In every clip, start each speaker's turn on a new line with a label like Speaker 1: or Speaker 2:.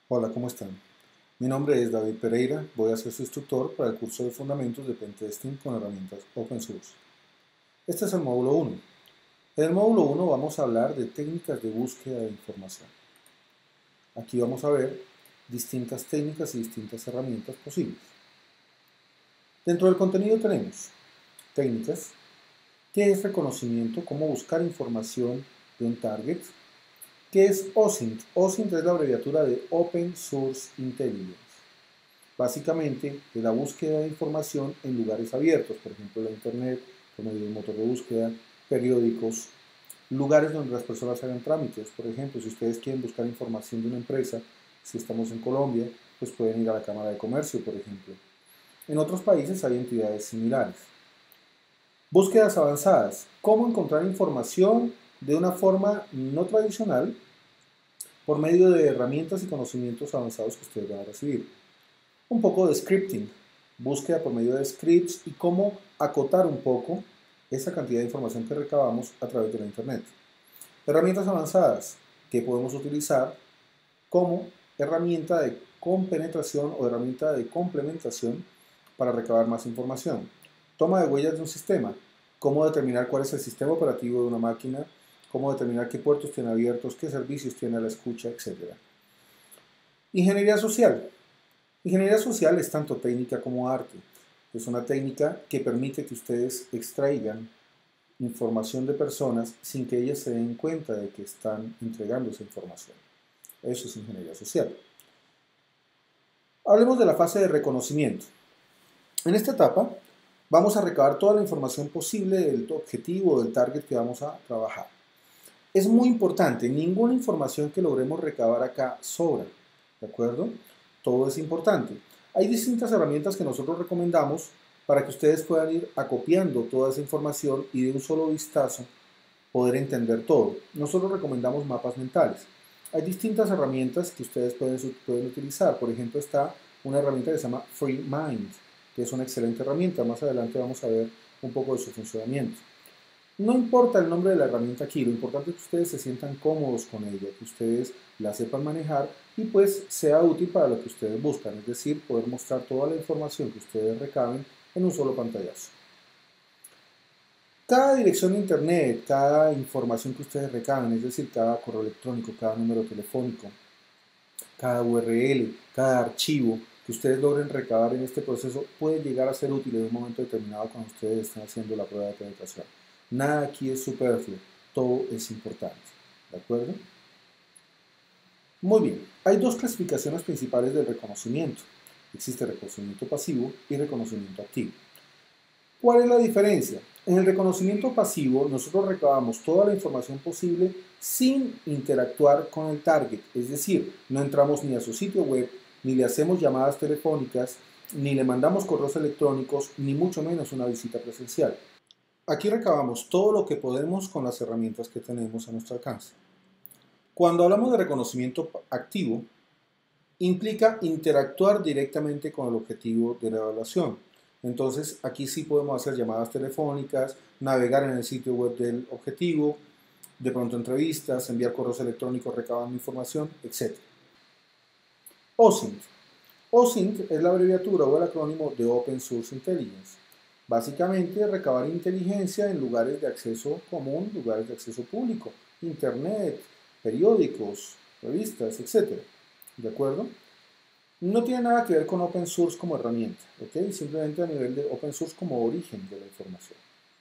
Speaker 1: Hola, ¿cómo están? Mi nombre es David Pereira, voy a ser su instructor para el curso de Fundamentos de Pentesting con herramientas Open Source. Este es el módulo 1. En el módulo 1 vamos a hablar de técnicas de búsqueda de información. Aquí vamos a ver distintas técnicas y distintas herramientas posibles. Dentro del contenido tenemos técnicas, qué es reconocimiento, cómo buscar información de un target, qué es OSINT. OSINT es la abreviatura de Open Source Intelligence. Básicamente es la búsqueda de información en lugares abiertos, por ejemplo la internet, por medio de un motor de búsqueda, periódicos, lugares donde las personas hagan trámites. Por ejemplo, si ustedes quieren buscar información de una empresa, si estamos en Colombia, pues pueden ir a la Cámara de Comercio, por ejemplo. En otros países hay entidades similares. Búsquedas avanzadas. ¿Cómo encontrar información de una forma no tradicional por medio de herramientas y conocimientos avanzados que ustedes van a recibir? Un poco de scripting, búsqueda por medio de scripts y cómo acotar un poco esa cantidad de información que recabamos a través de la Internet. Herramientas avanzadas que podemos utilizar como herramienta de compenetración o herramienta de complementación para recabar más información. Toma de huellas de un sistema, cómo determinar cuál es el sistema operativo de una máquina, cómo determinar qué puertos tiene abiertos, qué servicios tiene a la escucha, etc. Ingeniería social. Ingeniería social es tanto técnica como arte. Es una técnica que permite que ustedes extraigan información de personas sin que ellas se den cuenta de que están entregando esa información. Eso es ingeniería social. Hablemos de la fase de reconocimiento. En esta etapa vamos a recabar toda la información posible del objetivo o del target que vamos a trabajar. Es muy importante, ninguna información que logremos recabar acá sobra, ¿de acuerdo? Todo es importante. Hay distintas herramientas que nosotros recomendamos para que ustedes puedan ir acopiando toda esa información y de un solo vistazo poder entender todo. Nosotros recomendamos mapas mentales. Hay distintas herramientas que ustedes pueden utilizar. Por ejemplo, está una herramienta que se llama Free Mind, que es una excelente herramienta. Más adelante vamos a ver un poco de su funcionamiento. No importa el nombre de la herramienta aquí, lo importante es que ustedes se sientan cómodos con ella, que ustedes la sepan manejar y pues sea útil para lo que ustedes buscan, es decir, poder mostrar toda la información que ustedes recaben en un solo pantallazo. Cada dirección de internet, cada información que ustedes recaben, es decir, cada correo electrónico, cada número telefónico, cada URL, cada archivo que ustedes logren recabar en este proceso puede llegar a ser útil en un momento determinado cuando ustedes estén haciendo la prueba de penetración. Nada aquí es superfluo, todo es importante. ¿De acuerdo? Muy bien, hay dos clasificaciones principales del reconocimiento. Existe reconocimiento pasivo y reconocimiento activo. ¿Cuál es la diferencia? En el reconocimiento pasivo, nosotros recabamos toda la información posible sin interactuar con el target, es decir, no entramos ni a su sitio web, ni le hacemos llamadas telefónicas, ni le mandamos correos electrónicos, ni mucho menos una visita presencial. Aquí recabamos todo lo que podemos con las herramientas que tenemos a nuestro alcance. Cuando hablamos de reconocimiento activo, implica interactuar directamente con el objetivo de la evaluación. Entonces, aquí sí podemos hacer llamadas telefónicas, navegar en el sitio web del objetivo, de pronto entrevistas, enviar correos electrónicos recabando información, etc. OSINT. OSINT es la abreviatura o el acrónimo de Open Source Intelligence. Básicamente, recabar inteligencia en lugares de acceso común, lugares de acceso público, internet, periódicos, revistas, etc. ¿De acuerdo? No tiene nada que ver con open source como herramienta, ¿ok? Simplemente a nivel de open source como origen de la información.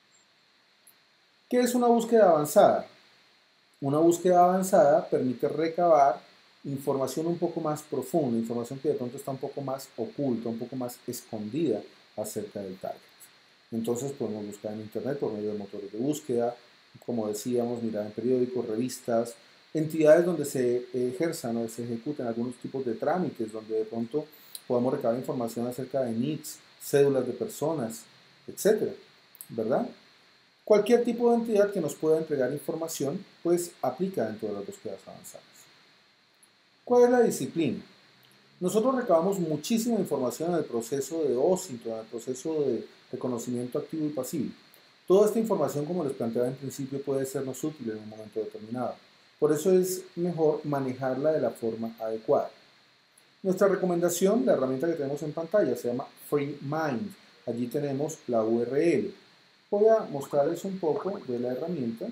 Speaker 1: ¿Qué es una búsqueda avanzada? Una búsqueda avanzada permite recabar información un poco más profunda, información que de pronto está un poco más oculta, un poco más escondida acerca del target. Entonces podemos buscar en internet por medio de motores de búsqueda, como decíamos, mirar en periódicos, revistas, entidades donde se ejerzan o se ejecuten algunos tipos de trámites, donde de pronto podamos recabar información acerca de NICs, cédulas de personas, etcétera, ¿verdad? Cualquier tipo de entidad que nos pueda entregar información, pues aplica dentro de las búsquedas avanzadas. ¿Cuál es la disciplina? Nosotros recabamos muchísima información en el proceso de OSINT, en el proceso de reconocimiento activo y pasivo. Toda esta información, como les planteaba en principio, puede sernos útil en un momento determinado. Por eso es mejor manejarla de la forma adecuada. Nuestra recomendación, la herramienta que tenemos en pantalla, se llama FreeMind. Allí tenemos la URL. Voy a mostrarles un poco de la herramienta.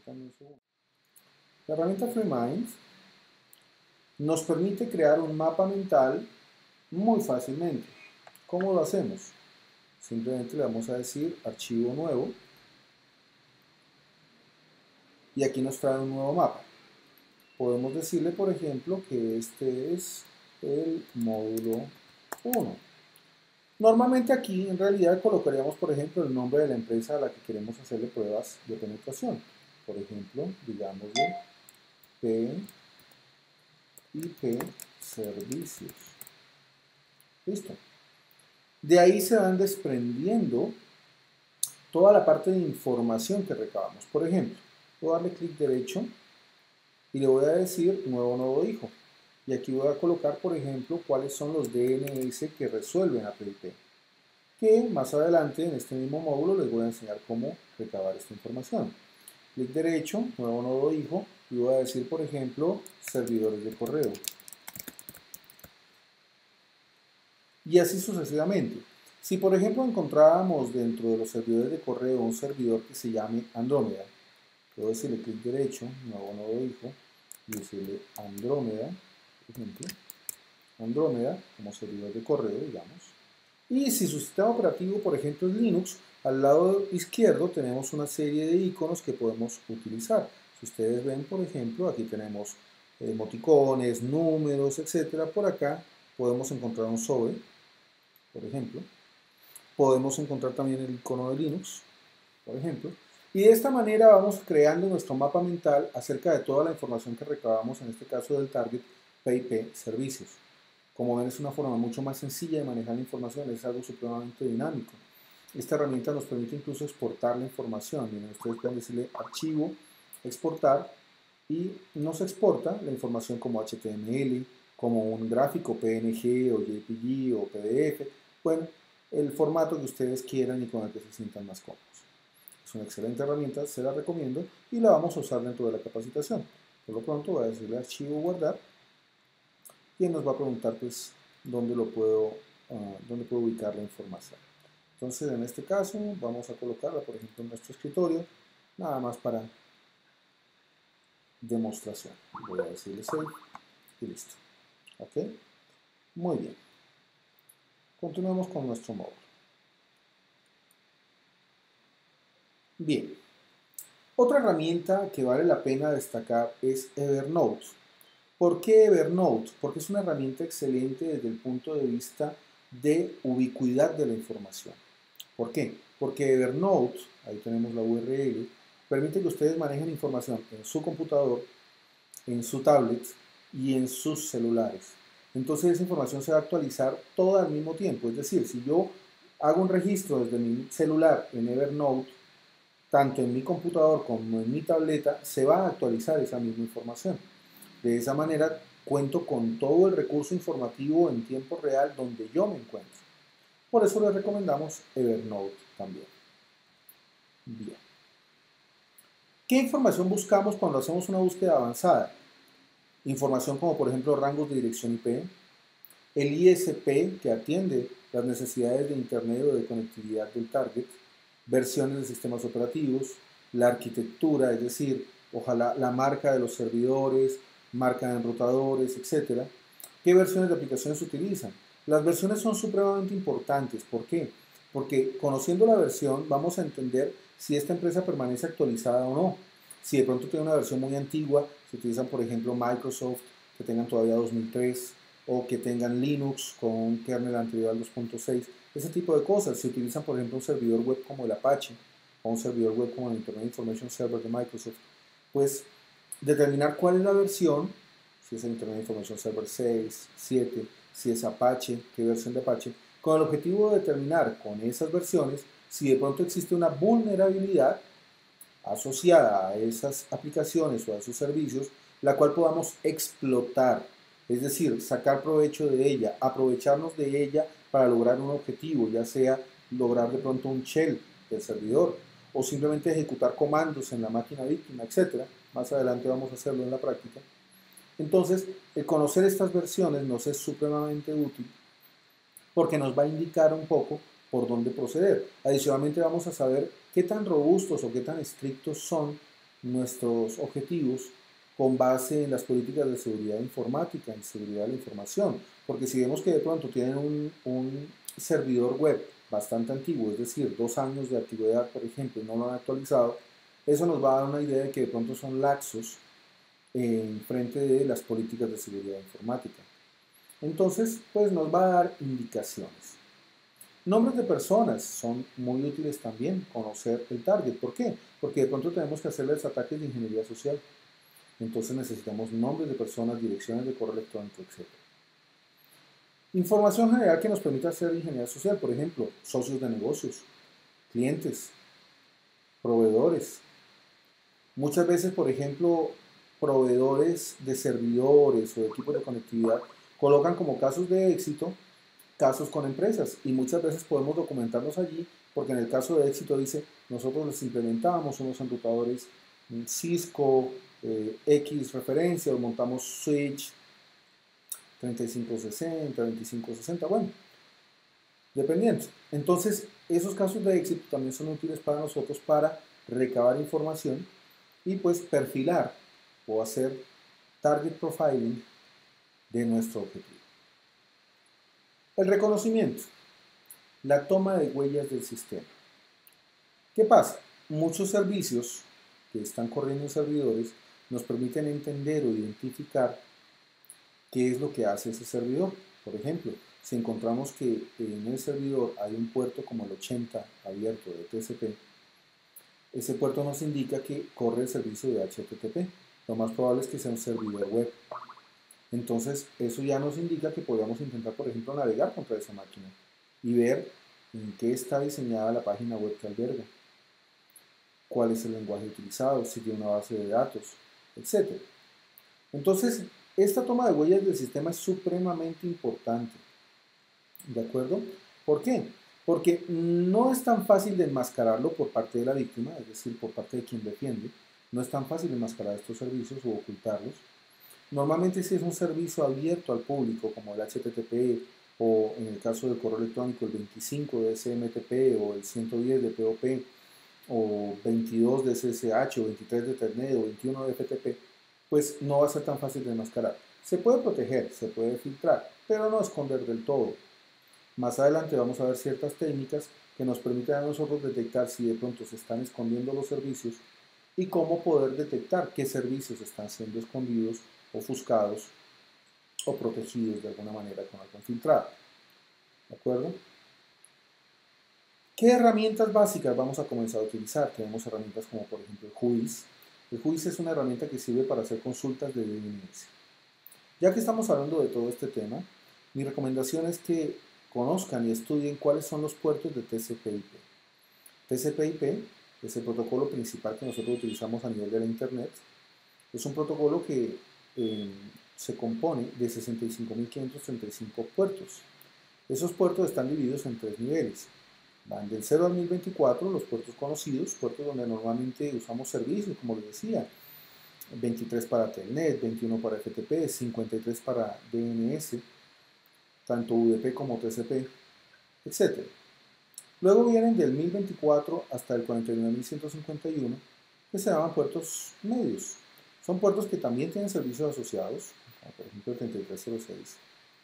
Speaker 1: La herramienta FreeMind nos permite crear un mapa mental muy fácilmente. ¿Cómo lo hacemos? Simplemente le vamos a decir archivo nuevo y aquí nos trae un nuevo mapa. Podemos decirle, por ejemplo, que este es el módulo 1. Normalmente aquí en realidad colocaríamos, por ejemplo, el nombre de la empresa a la que queremos hacerle pruebas de penetración. Por ejemplo, digámosle PIP Servicios. Listo. De ahí se van desprendiendo toda la parte de información que recabamos. Por ejemplo, voy a darle clic derecho y le voy a decir nuevo nodo hijo. Y aquí voy a colocar, por ejemplo, cuáles son los DNS que resuelven a PIP. Que más adelante en este mismo módulo les voy a enseñar cómo recabar esta información. Clic derecho, nuevo nodo hijo, y voy a decir, por ejemplo, servidores de correo. Y así sucesivamente. Si por ejemplo encontrábamos dentro de los servidores de correo un servidor que se llame Andrómeda, puedo decirle clic derecho, nuevo nodo hijo, y decirle Andrómeda, por ejemplo, Andrómeda como servidor de correo, digamos. Y si su sistema operativo, por ejemplo, es Linux, al lado izquierdo tenemos una serie de iconos que podemos utilizar. Si ustedes ven, por ejemplo, aquí tenemos emoticones, números, etcétera. Por acá podemos encontrar un sobre, por ejemplo. Podemos encontrar también el icono de Linux, por ejemplo. Y de esta manera vamos creando nuestro mapa mental acerca de toda la información que recabamos, en este caso del target PIP Servicios. Como ven, es una forma mucho más sencilla de manejar la información, es algo supremamente dinámico. Esta herramienta nos permite incluso exportar la información. Miren, ustedes pueden decirle archivo, exportar, y nos exporta la información como HTML, como un gráfico PNG o JPG o PDF. Bueno, el formato que ustedes quieran y con el que se sientan más cómodos. Es una excelente herramienta, se la recomiendo y la vamos a usar dentro de la capacitación. Por lo pronto voy a decirle archivo, guardar, y él nos va a preguntar pues dónde puedo ubicar la información. Entonces en este caso vamos a colocarla por ejemplo en nuestro escritorio, nada más para demostración. Voy a decirle save y listo. ¿Ok? Muy bien. Continuemos con nuestro módulo. Bien. Otra herramienta que vale la pena destacar es Evernote. ¿Por qué Evernote? Porque es una herramienta excelente desde el punto de vista de ubicuidad de la información. ¿Por qué? Porque Evernote, ahí tenemos la URL, permite que ustedes manejen información en su computador, en su tablet y en sus celulares. Entonces esa información se va a actualizar toda al mismo tiempo. Es decir, si yo hago un registro desde mi celular en Evernote, tanto en mi computador como en mi tableta, se va a actualizar esa misma información. De esa manera cuento con todo el recurso informativo en tiempo real donde yo me encuentro. Por eso les recomendamos Evernote también. Bien. ¿Qué información buscamos cuando hacemos una búsqueda avanzada? Información como por ejemplo rangos de dirección IP, el ISP que atiende las necesidades de Internet o de conectividad del target, versiones de sistemas operativos, la arquitectura, es decir, ojalá la marca de los servidores, marca de enrutadores, etc. ¿Qué versiones de aplicaciones se utilizan? Las versiones son supremamente importantes. ¿Por qué? Porque conociendo la versión vamos a entender si esta empresa permanece actualizada o no. Si de pronto tiene una versión muy antigua, si utilizan por ejemplo Microsoft, que tengan todavía 2003, o que tengan Linux con un kernel anterior al 2.6, ese tipo de cosas. Si utilizan por ejemplo un servidor web como el Apache, o un servidor web como el Internet Information Server de Microsoft, pues determinar cuál es la versión, si es el Internet Information Server 6, 7, si es Apache, qué versión de Apache, con el objetivo de determinar con esas versiones si de pronto existe una vulnerabilidad asociada a esas aplicaciones o a esos servicios, la cual podamos explotar, es decir, sacar provecho de ella, aprovecharnos de ella para lograr un objetivo, ya sea lograr de pronto un shell del servidor o simplemente ejecutar comandos en la máquina víctima, etc. Más adelante vamos a hacerlo en la práctica. Entonces, el conocer estas versiones nos es supremamente útil porque nos va a indicar un poco por dónde proceder. Adicionalmente vamos a saber qué tan robustos o qué tan estrictos son nuestros objetivos con base en las políticas de seguridad informática, en seguridad de la información. Porque si vemos que de pronto tienen un servidor web bastante antiguo, es decir, 2 años de antigüedad, por ejemplo, y no lo han actualizado, eso nos va a dar una idea de que de pronto son laxos en frente de las políticas de seguridad informática. Entonces, pues nos va a dar indicaciones. Nombres de personas son muy útiles también, conocer el target. ¿Por qué? Porque de pronto tenemos que hacerles ataques de ingeniería social. Entonces necesitamos nombres de personas, direcciones de correo electrónico, etc. Información general que nos permita hacer ingeniería social, por ejemplo, socios de negocios, clientes, proveedores. Muchas veces, por ejemplo, proveedores de servidores o de equipos de conectividad colocan como casos de éxito casos con empresas y muchas veces podemos documentarnos allí porque en el caso de éxito dice nosotros les implementamos unos enrutadores Cisco X referencia o montamos switch 3560, 2560, bueno, dependiendo. Entonces esos casos de éxito también son útiles para nosotros para recabar información y pues perfilar o hacer target profiling de nuestro objetivo. El reconocimiento, la toma de huellas del sistema. ¿Qué pasa? Muchos servicios que están corriendo en servidores nos permiten entender o identificar qué es lo que hace ese servidor. Por ejemplo, si encontramos que en el servidor hay un puerto como el 80 abierto de TCP, ese puerto nos indica que corre el servicio de HTTP. Lo más probable es que sea un servidor web. Entonces, eso ya nos indica que podríamos intentar, por ejemplo, navegar contra esa máquina y ver en qué está diseñada la página web que alberga, cuál es el lenguaje utilizado, si tiene una base de datos, etc. Entonces, esta toma de huellas del sistema es supremamente importante. ¿De acuerdo? ¿Por qué? Porque no es tan fácil de enmascararlo por parte de la víctima, es decir, por parte de quien defiende. No es tan fácil enmascarar estos servicios o ocultarlos. Normalmente si es un servicio abierto al público como el HTTP o en el caso del correo electrónico el 25 de SMTP o el 110 de POP o 22 de SSH o 23 de Ethernet o 21 de FTP, pues no va a ser tan fácil de enmascarar. Se puede proteger, se puede filtrar, pero no esconder del todo. Más adelante vamos a ver ciertas técnicas que nos permiten a nosotros detectar si de pronto se están escondiendo los servicios y cómo poder detectar qué servicios están siendo escondidos, ofuscados o protegidos de alguna manera con algún filtrado. ¿De acuerdo? ¿Qué herramientas básicas vamos a comenzar a utilizar? Tenemos herramientas como por ejemplo el JUIS. El JUIS es una herramienta que sirve para hacer consultas de DNS. Ya que estamos hablando de todo este tema, mi recomendación es que conozcan y estudien cuáles son los puertos de TCP/IP. TCP/IP es el protocolo principal que nosotros utilizamos a nivel de la Internet. Es un protocolo que se compone de 65.535 puertos. Esos puertos están divididos en 3 niveles. Van del 0 al 1024, los puertos conocidos, puertos donde normalmente usamos servicios, como les decía, 23 para Telnet, 21 para FTP, 53 para DNS, tanto UDP como TCP, etc. Luego vienen del 1024 hasta el 49.151, que se llaman puertos medios. Son puertos que también tienen servicios asociados, como por ejemplo el 3306.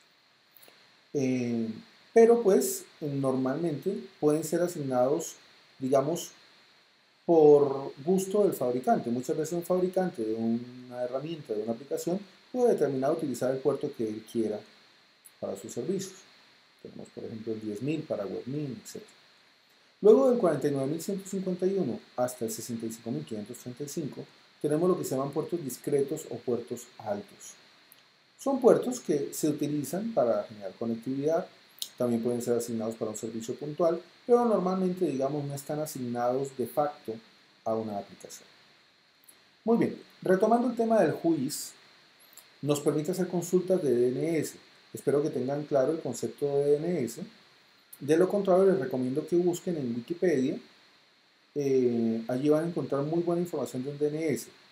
Speaker 1: Pero pues normalmente pueden ser asignados, digamos, por gusto del fabricante. Muchas veces un fabricante de una herramienta, de una aplicación, puede determinar utilizar el puerto que él quiera para sus servicios. Tenemos por ejemplo el 10.000 para WebMin, etc. Luego del 49.151 hasta el 65.535 tenemos lo que se llaman puertos discretos o puertos altos. Son puertos que se utilizan para generar conectividad, también pueden ser asignados para un servicio puntual, pero normalmente, digamos, no están asignados de facto a una aplicación. Muy bien, retomando el tema del JUIS, nos permite hacer consultas de DNS. Espero que tengan claro el concepto de DNS. De lo contrario, les recomiendo que busquen en Wikipedia. Allí van a encontrar muy buena información de un DNS.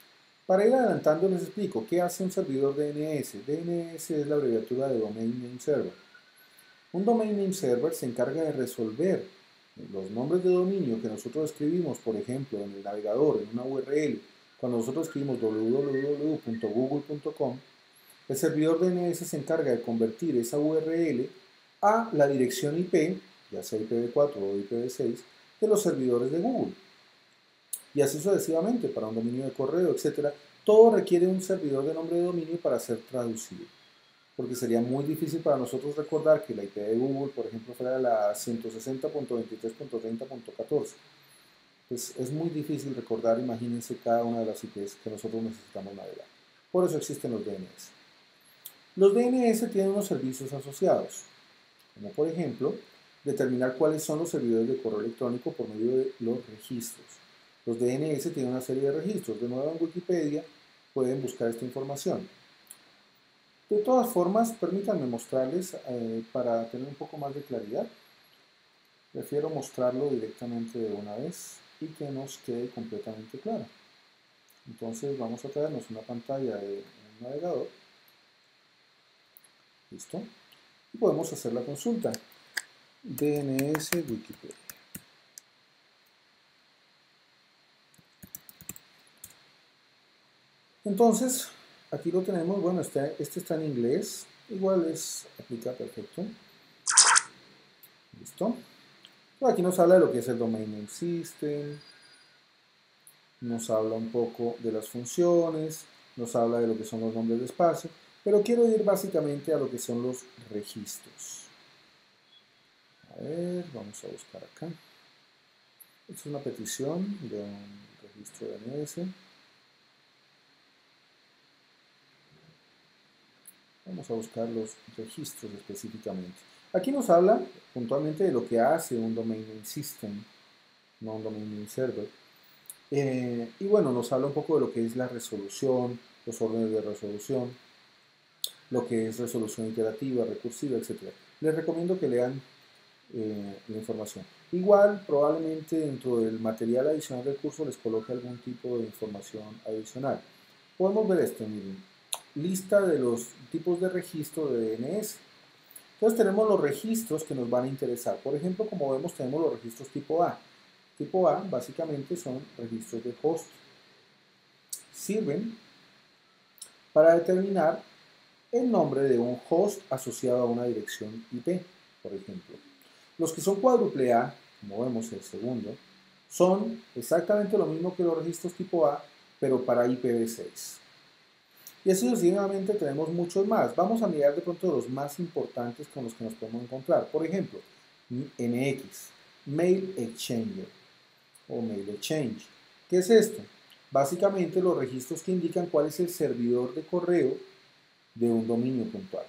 Speaker 1: Para ir adelantando les explico qué hace un servidor DNS. DNS es la abreviatura de Domain Name Server. Un Domain Name Server se encarga de resolver los nombres de dominio que nosotros escribimos, por ejemplo, en el navegador, en una URL. Cuando nosotros escribimos www.google.com, el servidor DNS se encarga de convertir esa URL a la dirección IP, ya sea IPv4 o IPv6, de los servidores de Google. Y así sucesivamente, para un dominio de correo, etc. Todo requiere un servidor de nombre de dominio para ser traducido. Porque sería muy difícil para nosotros recordar que la IP de Google, por ejemplo, fuera la 160.23.30.14. Pues es muy difícil recordar, imagínense cada una de las IPs que nosotros necesitamos navegar. Por eso existen los DNS. Los DNS tienen unos servicios asociados, como por ejemplo, determinar cuáles son los servidores de correo electrónico por medio de los registros. Los DNS tienen una serie de registros. De nuevo en Wikipedia pueden buscar esta información. De todas formas, permítanme mostrarles, para tener un poco más de claridad, prefiero mostrarlo directamente de una vez y que nos quede completamente claro. Entonces vamos a traernos una pantalla de un navegador. ¿Listo? Y podemos hacer la consulta. DNS Wikipedia. Entonces, aquí lo tenemos. Bueno, este está en inglés. Igual aplica perfecto. ¿Listo? Pero aquí nos habla de lo que es el Domain Name System. Nos habla un poco de las funciones. Nos habla de lo que son los nombres de espacio. Pero quiero ir básicamente a lo que son los registros. A ver, vamos a buscar acá. Esta es una petición de un registro de DNS. Vamos a buscar los registros específicamente. Aquí nos habla puntualmente de lo que hace un Domain Name System, no un Domain Name Server. Y bueno, nos habla un poco de lo que es la resolución, los órdenes de resolución, lo que es resolución iterativa, recursiva, etc. Les recomiendo que lean la información. Igual, probablemente dentro del material adicional del curso les coloque algún tipo de información adicional. Podemos ver esto, miren. Lista de los tipos de registro de DNS. Entonces tenemos los registros que nos van a interesar. Por ejemplo, como vemos, tenemos los registros tipo A. Tipo A básicamente son registros de host. Sirven para determinar el nombre de un host asociado a una dirección IP, por ejemplo. Los que son cuádruple A, como vemos el segundo, son exactamente lo mismo que los registros tipo A, pero para IPv6. Y así sucesivamente tenemos muchos más. Vamos a mirar de pronto los más importantes con los que nos podemos encontrar. Por ejemplo, MX, Mail Exchanger o Mail Exchange. ¿Qué es esto? Básicamente los registros que indican cuál es el servidor de correo de un dominio puntual.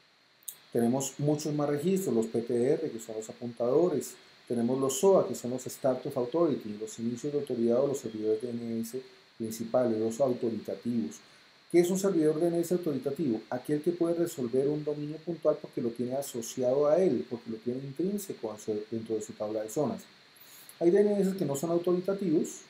Speaker 1: Tenemos muchos más registros, los PTR, que son los apuntadores. Tenemos los SOA, que son los Start of Authority, los inicios de autoridad o los servidores DNS principales, los autoritativos. ¿Qué es un servidor DNS autoritativo? Aquel que puede resolver un dominio puntual porque lo tiene asociado a él, porque lo tiene intrínseco dentro de su tabla de zonas. Hay DNS que no son autoritativos,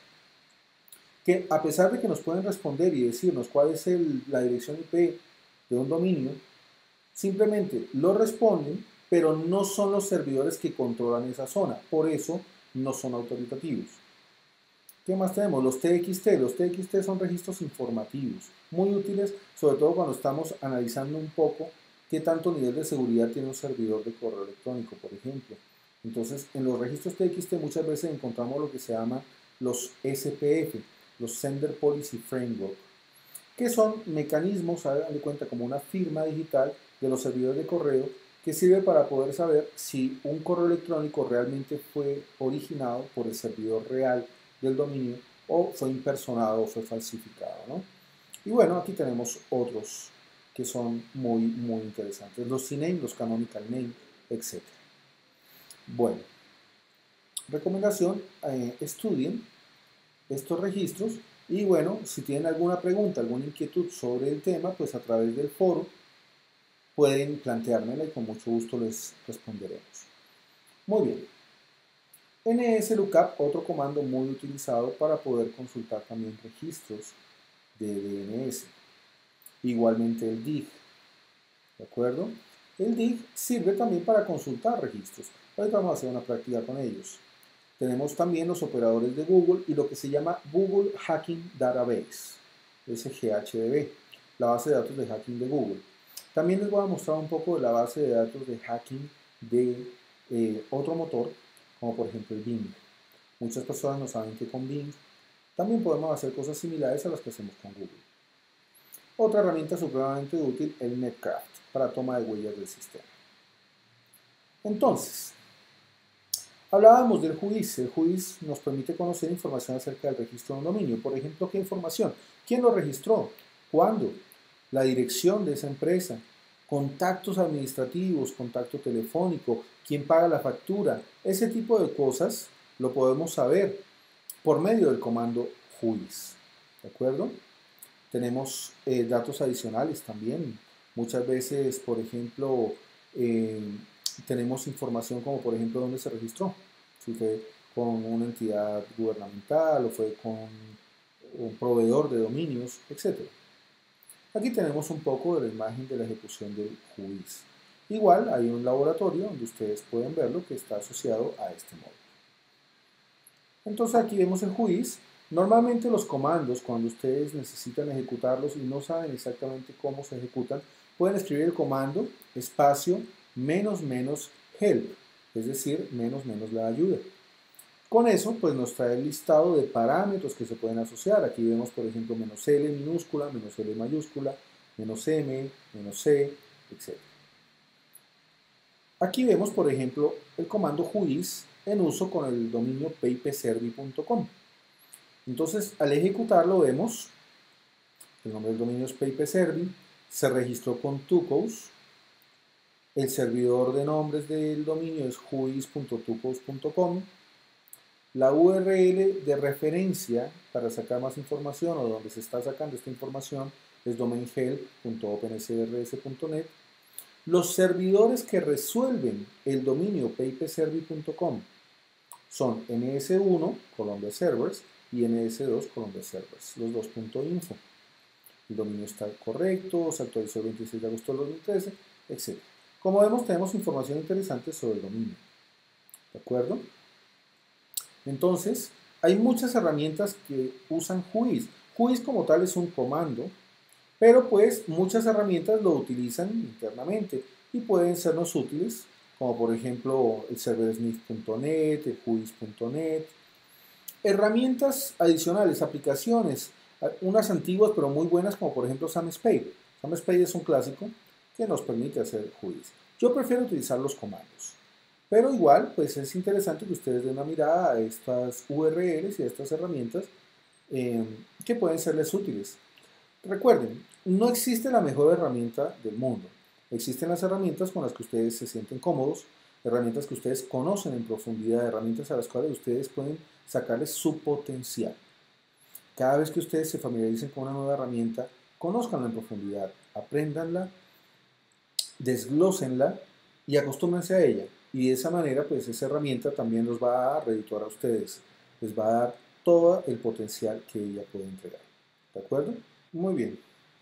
Speaker 1: que a pesar de que nos pueden responder y decirnos cuál es la dirección IP de un dominio, simplemente lo responden, pero no son los servidores que controlan esa zona. Por eso no son autoritativos. ¿Qué más tenemos? Los TXT. Los TXT son registros informativos, muy útiles, sobre todo cuando estamos analizando un poco qué tanto nivel de seguridad tiene un servidor de correo electrónico, por ejemplo. Entonces, en los registros TXT muchas veces encontramos lo que se llama los SPF, los Sender Policy Framework, que son mecanismos, hagan de cuenta, como una firma digital de los servidores de correo que sirve para poder saber si un correo electrónico realmente fue originado por el servidor real del dominio o fue impersonado o fue falsificado, ¿no? Y bueno, aquí tenemos otros que son muy, muy interesantes. Los CNAME, los Canonical Name, etc. Bueno, recomendación, estudien estos registros y bueno, si tienen alguna pregunta, alguna inquietud sobre el tema, pues a través del foro pueden planteármela y con mucho gusto les responderemos. Muy bien. NSLOOKUP, otro comando muy utilizado para poder consultar también registros de DNS. Igualmente el DIG, ¿de acuerdo? El DIG sirve también para consultar registros. Ahorita vamos a hacer una práctica con ellos. Tenemos también los operadores de Google y lo que se llama Google Hacking Database, SGHDB, la base de datos de hacking de Google. También les voy a mostrar un poco de la base de datos de hacking de otro motor, como por ejemplo el Bing. Muchas personas no saben que con Bing también podemos hacer cosas similares a las que hacemos con Google. Otra herramienta supremamente útil, el Netcraft, para toma de huellas del sistema. Entonces, hablábamos del JUIS. El JUIS nos permite conocer información acerca del registro de un dominio. Por ejemplo, ¿qué información? ¿Quién lo registró? ¿Cuándo? La dirección de esa empresa, contactos administrativos, contacto telefónico, quién paga la factura. Ese tipo de cosas lo podemos saber por medio del comando JUIS. ¿De acuerdo? Tenemos datos adicionales también. Muchas veces, por ejemplo, tenemos información como por ejemplo dónde se registró. Si fue con una entidad gubernamental o fue con un proveedor de dominios, etc. Aquí tenemos un poco de la imagen de la ejecución del JUIS. Igual hay un laboratorio donde ustedes pueden verlo que está asociado a este módulo. Entonces aquí vemos el JUIS. Normalmente los comandos, cuando ustedes necesitan ejecutarlos y no saben exactamente cómo se ejecutan, pueden escribir el comando espacio menos menos help, es decir, menos menos la ayuda. Con eso, pues nos trae el listado de parámetros que se pueden asociar. Aquí vemos, por ejemplo, menos L minúscula, menos L mayúscula, menos M, menos C, etc. Aquí vemos, por ejemplo, el comando JUIS en uso con el dominio papeservi.com. Entonces, al ejecutarlo vemos, el nombre del dominio es papeservi, se registró con Tucos, el servidor de nombres del dominio es juis.tucos.com, la URL de referencia para sacar más información o donde se está sacando esta información es domainhelp.openscrs.net. Los servidores que resuelven el dominio papeservi.com son ns1 Colombia Servers y ns2 Colombia Servers, los dos .info. El dominio está correcto, se actualizó el 26 de agosto del 2013, etc. Como vemos, tenemos información interesante sobre el dominio. ¿De acuerdo? Entonces, hay muchas herramientas que usan JUIS. JUIS como tal es un comando, pero pues muchas herramientas lo utilizan internamente y pueden sernos útiles, como por ejemplo el serversmith.net, el juis.net. Herramientas adicionales, aplicaciones, unas antiguas pero muy buenas como por ejemplo SAMSPADE. SAMSPADE es un clásico que nos permite hacer JUIS. Yo prefiero utilizar los comandos, pero igual pues es interesante que ustedes den una mirada a estas URLs y a estas herramientas que pueden serles útiles. Recuerden, no existe la mejor herramienta del mundo. Existen las herramientas con las que ustedes se sienten cómodos, herramientas que ustedes conocen en profundidad, herramientas a las cuales ustedes pueden sacarles su potencial. Cada vez que ustedes se familiaricen con una nueva herramienta, conózcanla en profundidad, apréndanla, desglósenla y acostúmbrense a ella. Y de esa manera, pues esa herramienta también los va a redituar a ustedes. Les va a dar todo el potencial que ella puede entregar. ¿De acuerdo? Muy bien.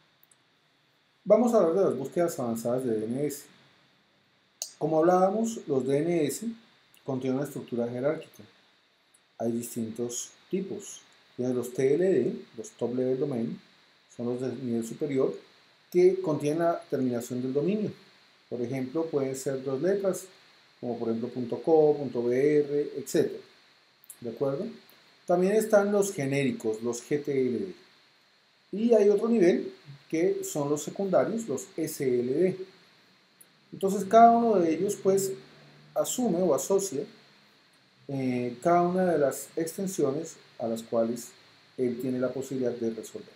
Speaker 1: Vamos a hablar de las búsquedas avanzadas de DNS. Como hablábamos, los DNS contienen una estructura jerárquica. Hay distintos tipos. Tienes los TLD, los Top Level Domain, son los de nivel superior, que contienen la terminación del dominio. Por ejemplo, pueden ser dos letras, como por ejemplo .co, .br, etc. ¿De acuerdo? También están los genéricos, los GTLD. Y hay otro nivel que son los secundarios, los SLD. Entonces cada uno de ellos pues asume o asocia cada una de las extensiones a las cuales él tiene la posibilidad de resolver.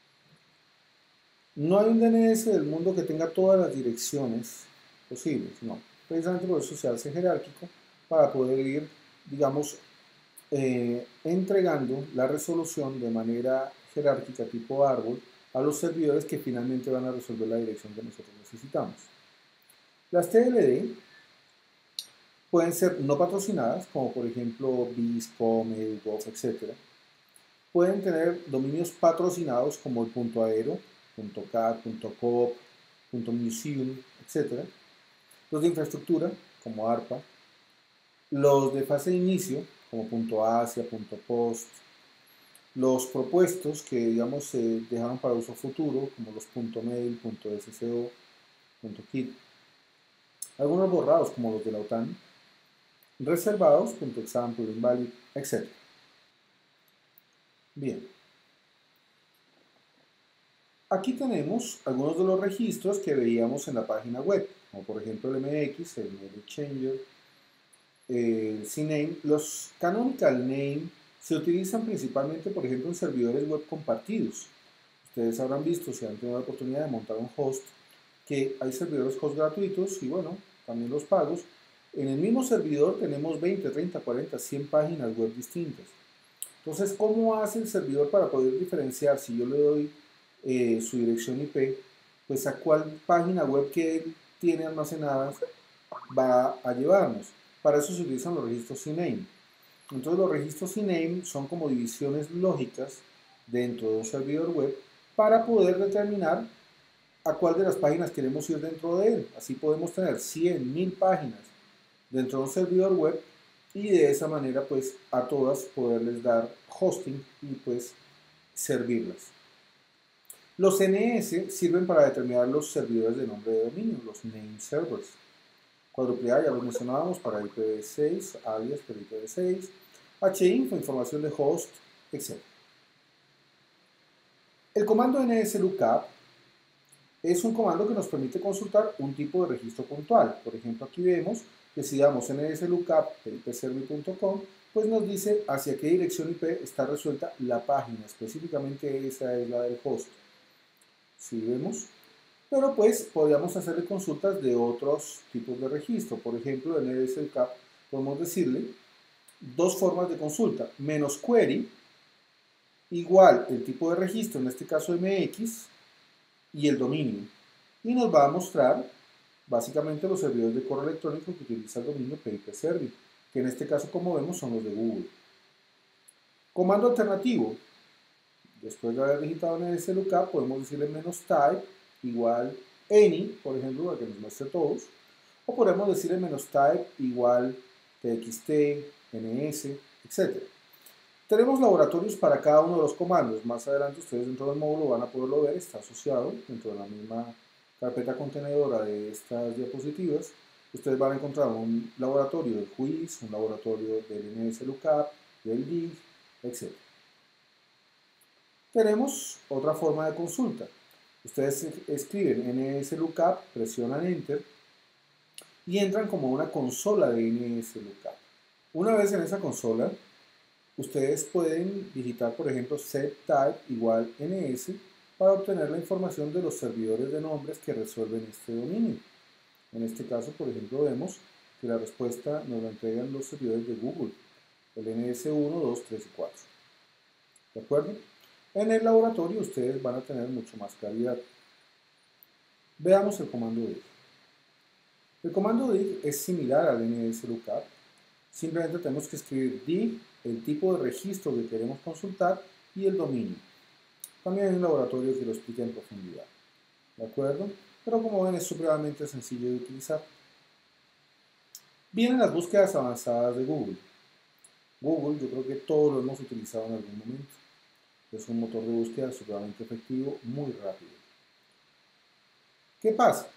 Speaker 1: No hay un DNS del mundo que tenga todas las direcciones posibles, no. Precisamente por eso se hace jerárquico para poder ir, digamos, entregando la resolución de manera jerárquica tipo árbol a los servidores que finalmente van a resolver la dirección que nosotros necesitamos. Las TLD pueden ser no patrocinadas, como por ejemplo BIS, COME, GOV, etc. pueden tener dominios patrocinados como el .aero, .cat, .coop, .museum, etc. Los de infraestructura, como ARPA. Los de fase de inicio, como .asia, .post. Los propuestos que, digamos, se dejaron para uso futuro, como los .mail, .sco, .kit. Algunos borrados, como los de la OTAN. Reservados, .example, invalid, etc. Bien. Aquí tenemos algunos de los registros que veíamos en la página web, como por ejemplo el MX, el Mail Exchanger, el CNAME. Los canonical name se utilizan principalmente, por ejemplo, en servidores web compartidos. Ustedes habrán visto, si han tenido la oportunidad de montar un host, que hay servidores host gratuitos y bueno, también los pagos. En el mismo servidor tenemos 20, 30, 40, 100 páginas web distintas. Entonces, ¿cómo hace el servidor para poder diferenciar si yo le doy su dirección IP, pues a cuál página web que él tiene almacenada va a llevarnos? Para eso se utilizan los registros CNAME. Entonces, los registros CNAME son como divisiones lógicas dentro de un servidor web para poder determinar a cuál de las páginas queremos ir dentro de él. Así podemos tener 100, 1000 páginas dentro de un servidor web y de esa manera pues a todas poderles dar hosting y pues servirlas. Los NS sirven para determinar los servidores de nombre de dominio, los name servers. Cuádruple A ya lo mencionábamos para IPv6, alias para IPv6, hinfo, información de host, etc. El comando nslookup es un comando que nos permite consultar un tipo de registro puntual. Por ejemplo, aquí vemos que si damos nslookup de ipserver.com, pues nos dice hacia qué dirección IP está resuelta la página, específicamente esa es la del host. Si vemos, pero pues podríamos hacerle consultas de otros tipos de registro. Por ejemplo, en nslookup podemos decirle dos formas de consulta: menos query igual el tipo de registro, en este caso MX, y el dominio. Y nos va a mostrar básicamente los servidores de correo electrónico que utiliza el dominio PIP-Server, que en este caso, como vemos, son los de Google. Comando alternativo. Después de haber digitado en ese lookup, podemos decirle "-type igual any", por ejemplo, para que nos muestre todos. O podemos decirle "-type igual txt, ns, etc. Tenemos laboratorios para cada uno de los comandos. Más adelante ustedes dentro del módulo van a poderlo ver, está asociado dentro de la misma carpeta contenedora de estas diapositivas. Ustedes van a encontrar un laboratorio del quiz, un laboratorio del nslookup, del dig, etc. Tenemos otra forma de consulta. Ustedes escriben nslookup, presionan enter y entran como una consola de nslookup. Una vez en esa consola, ustedes pueden digitar, por ejemplo, setType igual ns para obtener la información de los servidores de nombres que resuelven este dominio. En este caso, por ejemplo, vemos que la respuesta nos la entregan los servidores de Google, el ns1, 2, 3 y 4. ¿De acuerdo? En el laboratorio ustedes van a tener mucho más claridad. Veamos el comando dig. El comando dig es similar al nslookup. Simplemente tenemos que escribir dig, el tipo de registro que queremos consultar y el dominio. También hay un laboratorio que lo explica en profundidad. ¿De acuerdo? Pero como ven es supremamente sencillo de utilizar. Vienen las búsquedas avanzadas de Google. Google, yo creo que todos lo hemos utilizado en algún momento. Es un motor de búsqueda supremamente efectivo, muy rápido. ¿Qué pasa?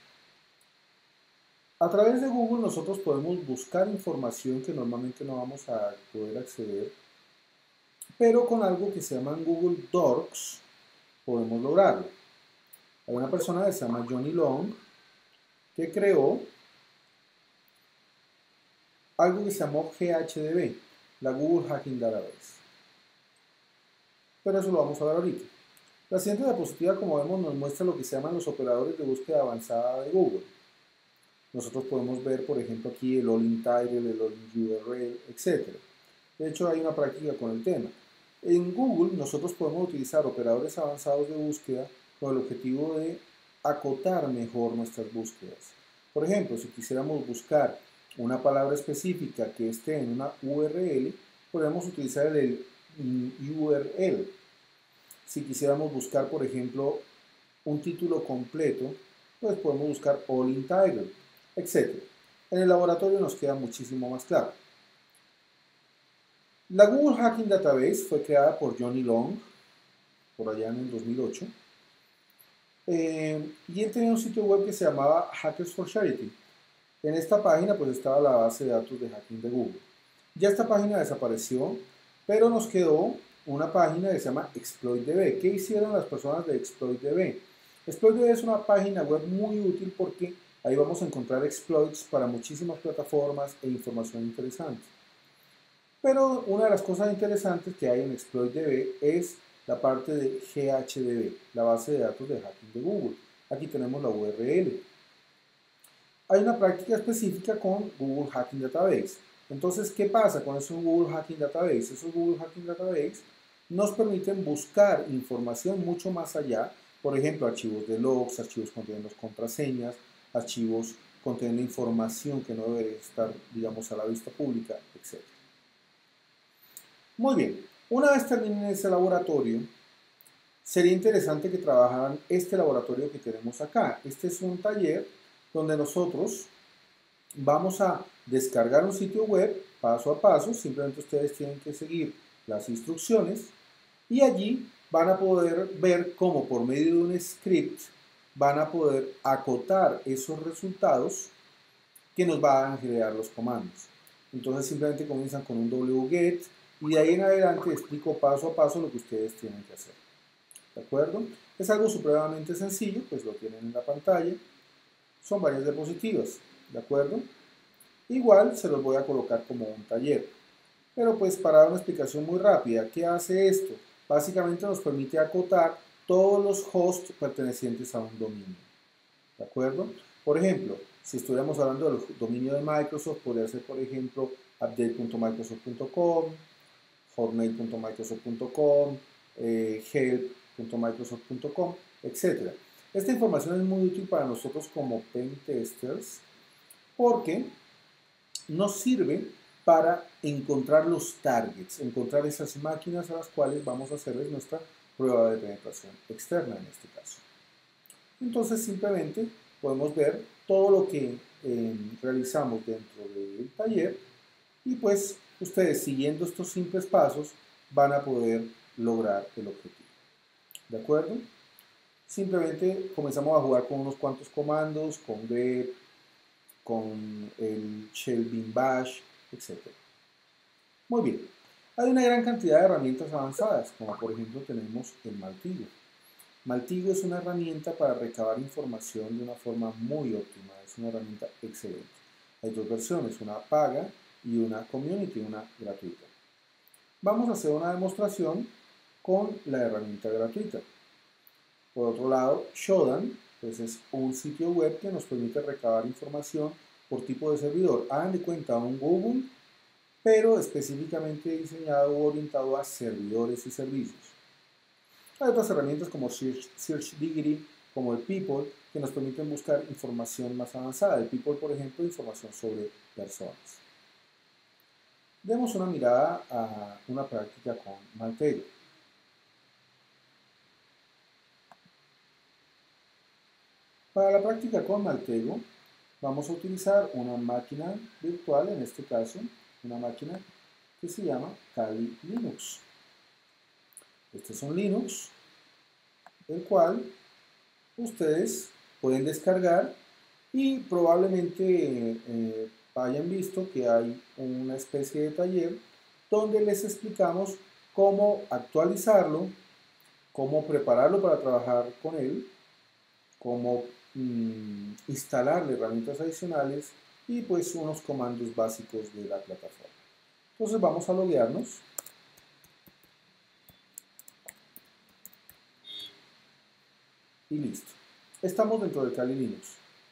Speaker 1: A través de Google nosotros podemos buscar información que normalmente no vamos a poder acceder, pero con algo que se llama Google Docs podemos lograrlo. Hay una persona que se llama Johnny Long que creó algo que se llamó GHDB, la Google Hacking Database. Pero eso lo vamos a ver ahorita. La siguiente diapositiva, como vemos, nos muestra lo que se llaman los operadores de búsqueda avanzada de Google. Nosotros podemos ver, por ejemplo, aquí el all-in title, el all-in URL, etc. De hecho, hay una práctica con el tema. En Google, nosotros podemos utilizar operadores avanzados de búsqueda con el objetivo de acotar mejor nuestras búsquedas. Por ejemplo, si quisiéramos buscar una palabra específica que esté en una URL, podemos utilizar el URL. Si quisiéramos buscar, por ejemplo, un título completo, pues podemos buscar all in title, etc. En el laboratorio nos queda muchísimo más claro. La Google Hacking Database fue creada por Johnny Long, por allá en el 2008, y él tenía un sitio web que se llamaba Hackers for Charity. En esta página pues estaba la base de datos de hacking de Google. Ya esta página desapareció, pero nos quedó una página que se llama ExploitDB. ¿Qué hicieron las personas de ExploitDB? ExploitDB es una página web muy útil porque ahí vamos a encontrar exploits para muchísimas plataformas e información interesante. Pero una de las cosas interesantes que hay en ExploitDB es la parte de GHDB, la base de datos de hacking de Google. Aquí tenemos la URL. Hay una práctica específica con Google Hacking Database. Entonces, ¿qué pasa con esos Google Hacking Database? Esos Google Hacking Database nos permiten buscar información mucho más allá, por ejemplo, archivos de logs, archivos conteniendo contraseñas, archivos conteniendo información que no debe estar, digamos, a la vista pública, etc. Muy bien, una vez terminen ese laboratorio, sería interesante que trabajaran este laboratorio que tenemos acá. Este es un taller donde nosotros vamos a descargar un sitio web paso a paso, simplemente ustedes tienen que seguir las instrucciones y allí van a poder ver cómo por medio de un script van a poder acotar esos resultados que nos van a generar los comandos. Entonces simplemente comienzan con un wget y de ahí en adelante explico paso a paso lo que ustedes tienen que hacer. ¿De acuerdo? Es algo supremamente sencillo, pues lo tienen en la pantalla. Son varias diapositivas, ¿de acuerdo? Igual se los voy a colocar como un taller. Pero pues para dar una explicación muy rápida, ¿qué hace esto? Básicamente nos permite acotar todos los hosts pertenecientes a un dominio. ¿De acuerdo? Por ejemplo, si estuviéramos hablando del dominio de Microsoft, podría ser, por ejemplo, update.microsoft.com, hotmail.microsoft.com, help.microsoft.com, etc. Esta información es muy útil para nosotros como pen testers porque nos sirve para encontrar los targets, encontrar esas máquinas a las cuales vamos a hacerles nuestra prueba de penetración externa en este caso. Entonces simplemente podemos ver todo lo que realizamos dentro del taller y pues ustedes siguiendo estos simples pasos van a poder lograr el objetivo. ¿De acuerdo? Simplemente comenzamos a jugar con unos cuantos comandos, con grep, con el shell bin bash, etc. Muy bien. Hay una gran cantidad de herramientas avanzadas, como por ejemplo tenemos el Maltigo. Maltigo es una herramienta para recabar información de una forma muy óptima, es una herramienta excelente. Hay dos versiones, una paga y una community, una gratuita. Vamos a hacer una demostración con la herramienta gratuita. Por otro lado, Shodan, pues es un sitio web que nos permite recabar información por tipo de servidor. Hagan de cuenta un Google, pero específicamente diseñado o orientado a servidores y servicios. Hay otras herramientas como SearchDiggity, como el People, que nos permiten buscar información más avanzada. El People, por ejemplo, información sobre personas. Demos una mirada a una práctica con Maltego. Para la práctica con Maltego, vamos a utilizar una máquina virtual, en este caso, una máquina que se llama Kali Linux. Este es un Linux, el cual ustedes pueden descargar y probablemente hayan visto que hay una especie de taller donde les explicamos cómo actualizarlo, cómo prepararlo para trabajar con él, cómo instalarle herramientas adicionales y pues unos comandos básicos de la plataforma. Entonces vamos a loguearnos. Y listo. Estamos dentro de Kali Linux.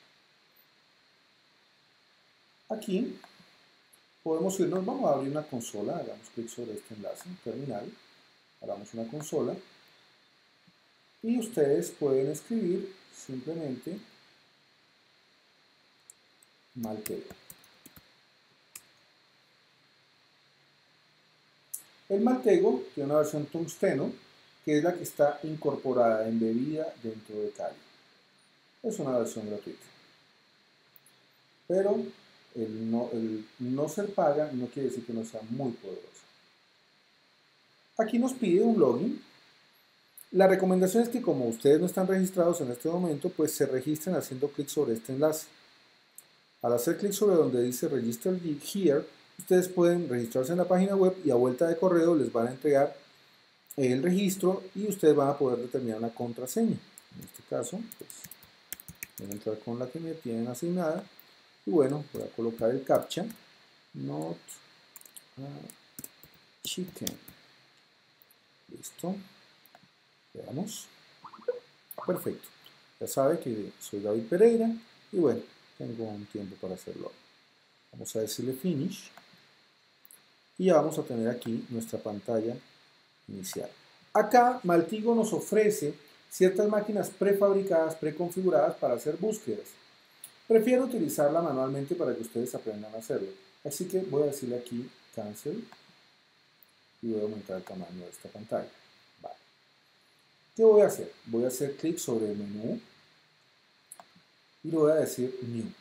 Speaker 1: Aquí podemos irnos, vamos a abrir una consola, hagamos clic sobre este enlace, terminal, hagamos una consola y ustedes pueden escribir simplemente Maltego. El Maltego tiene una versión tungsteno, que es la que está incorporada, embebida dentro de Kali. Es una versión gratuita. Pero el no ser paga no quiere decir que no sea muy poderosa. Aquí nos pide un login. La recomendación es que como ustedes no están registrados en este momento, pues se registren haciendo clic sobre este enlace. Al hacer clic sobre donde dice Register Here, ustedes pueden registrarse en la página web y a vuelta de correo les van a entregar el registro y ustedes van a poder determinar una contraseña. En este caso, pues, voy a entrar con la que me tienen asignada y bueno, voy a colocar el captcha, not a chicken. Listo. Veamos. Perfecto. Ya sabe que soy David Pereira y bueno, tengo un tiempo para hacerlo. Vamos a decirle Finish y ya vamos a tener aquí nuestra pantalla inicial. Acá Maltigo nos ofrece ciertas máquinas prefabricadas, preconfiguradas para hacer búsquedas. Prefiero utilizarla manualmente para que ustedes aprendan a hacerlo. Así que voy a decirle aquí Cancel y voy a aumentar el tamaño de esta pantalla. Vale. ¿Qué voy a hacer? Voy a hacer clic sobre el menú y le voy a decir New.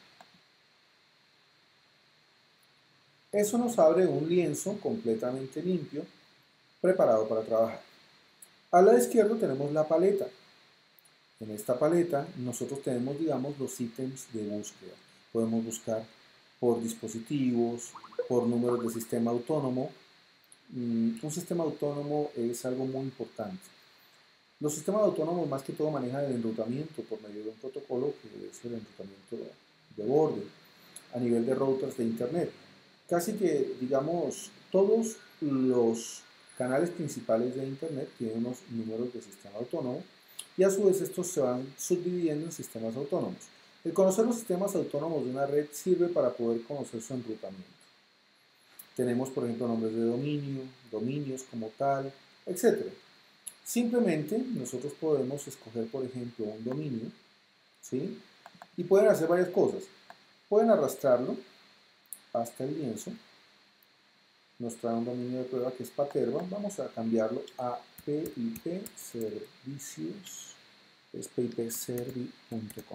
Speaker 1: Eso nos abre un lienzo completamente limpio, preparado para trabajar. A la izquierda tenemos la paleta. En esta paleta nosotros tenemos, digamos, los ítems de búsqueda. Podemos buscar por dispositivos, por números de sistema autónomo. Un sistema autónomo es algo muy importante. Los sistemas autónomos más que todo manejan el enrutamiento por medio de un protocolo que es el enrutamiento de borde a nivel de routers de internet. Casi que, digamos, todos los canales principales de internet tienen unos números de sistema autónomo y a su vez estos se van subdividiendo en sistemas autónomos. El conocer los sistemas autónomos de una red sirve para poder conocer su enrutamiento. Tenemos, por ejemplo, nombres de dominio, dominios como tal, etc. Simplemente nosotros podemos escoger, por ejemplo, un dominio, ¿sí? Y pueden hacer varias cosas. Pueden arrastrarlo hasta el lienzo. Nos trae un dominio de prueba que es Paterba. Vamos a cambiarlo a PIP Servicios, es pipservi.com.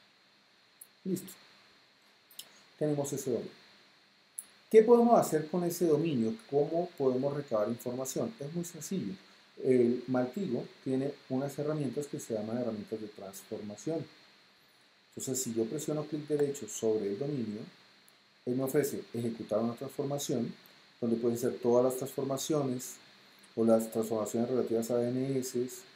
Speaker 1: Listo. Tenemos ese dominio. ¿Qué podemos hacer con ese dominio? ¿Cómo podemos recabar información? Es muy sencillo. El Maltigo tiene unas herramientas que se llaman herramientas de transformación. Entonces, si yo presiono clic derecho sobre el dominio, él me ofrece ejecutar una transformación, donde pueden ser todas las transformaciones, o las transformaciones relativas a DNS,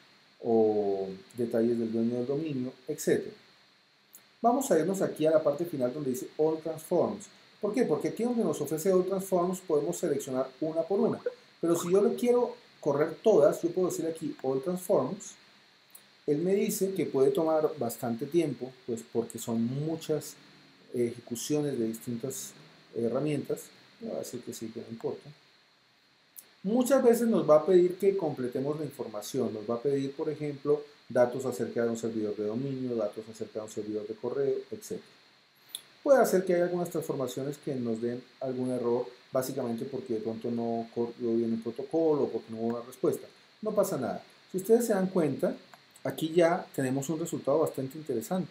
Speaker 1: o detalles del dueño del dominio, etc. Vamos a irnos aquí a la parte final donde dice All Transforms. ¿Por qué? Porque aquí donde nos ofrece All Transforms podemos seleccionar una por una. Pero si yo le quiero correr todas, yo puedo decir aquí All Transforms. Él me dice que puede tomar bastante tiempo, pues porque son muchas ejecuciones de distintas herramientas. Voy a decir que sí, que no importa. Muchas veces nos va a pedir que completemos la información. Nos va a pedir, por ejemplo, datos acerca de un servidor de dominio, datos acerca de un servidor de correo, etc. Puede hacer que haya algunas transformaciones que nos den algún error, básicamente porque de pronto no corrió bien el protocolo o porque no hubo una respuesta. No pasa nada. Si ustedes se dan cuenta, aquí ya tenemos un resultado bastante interesante.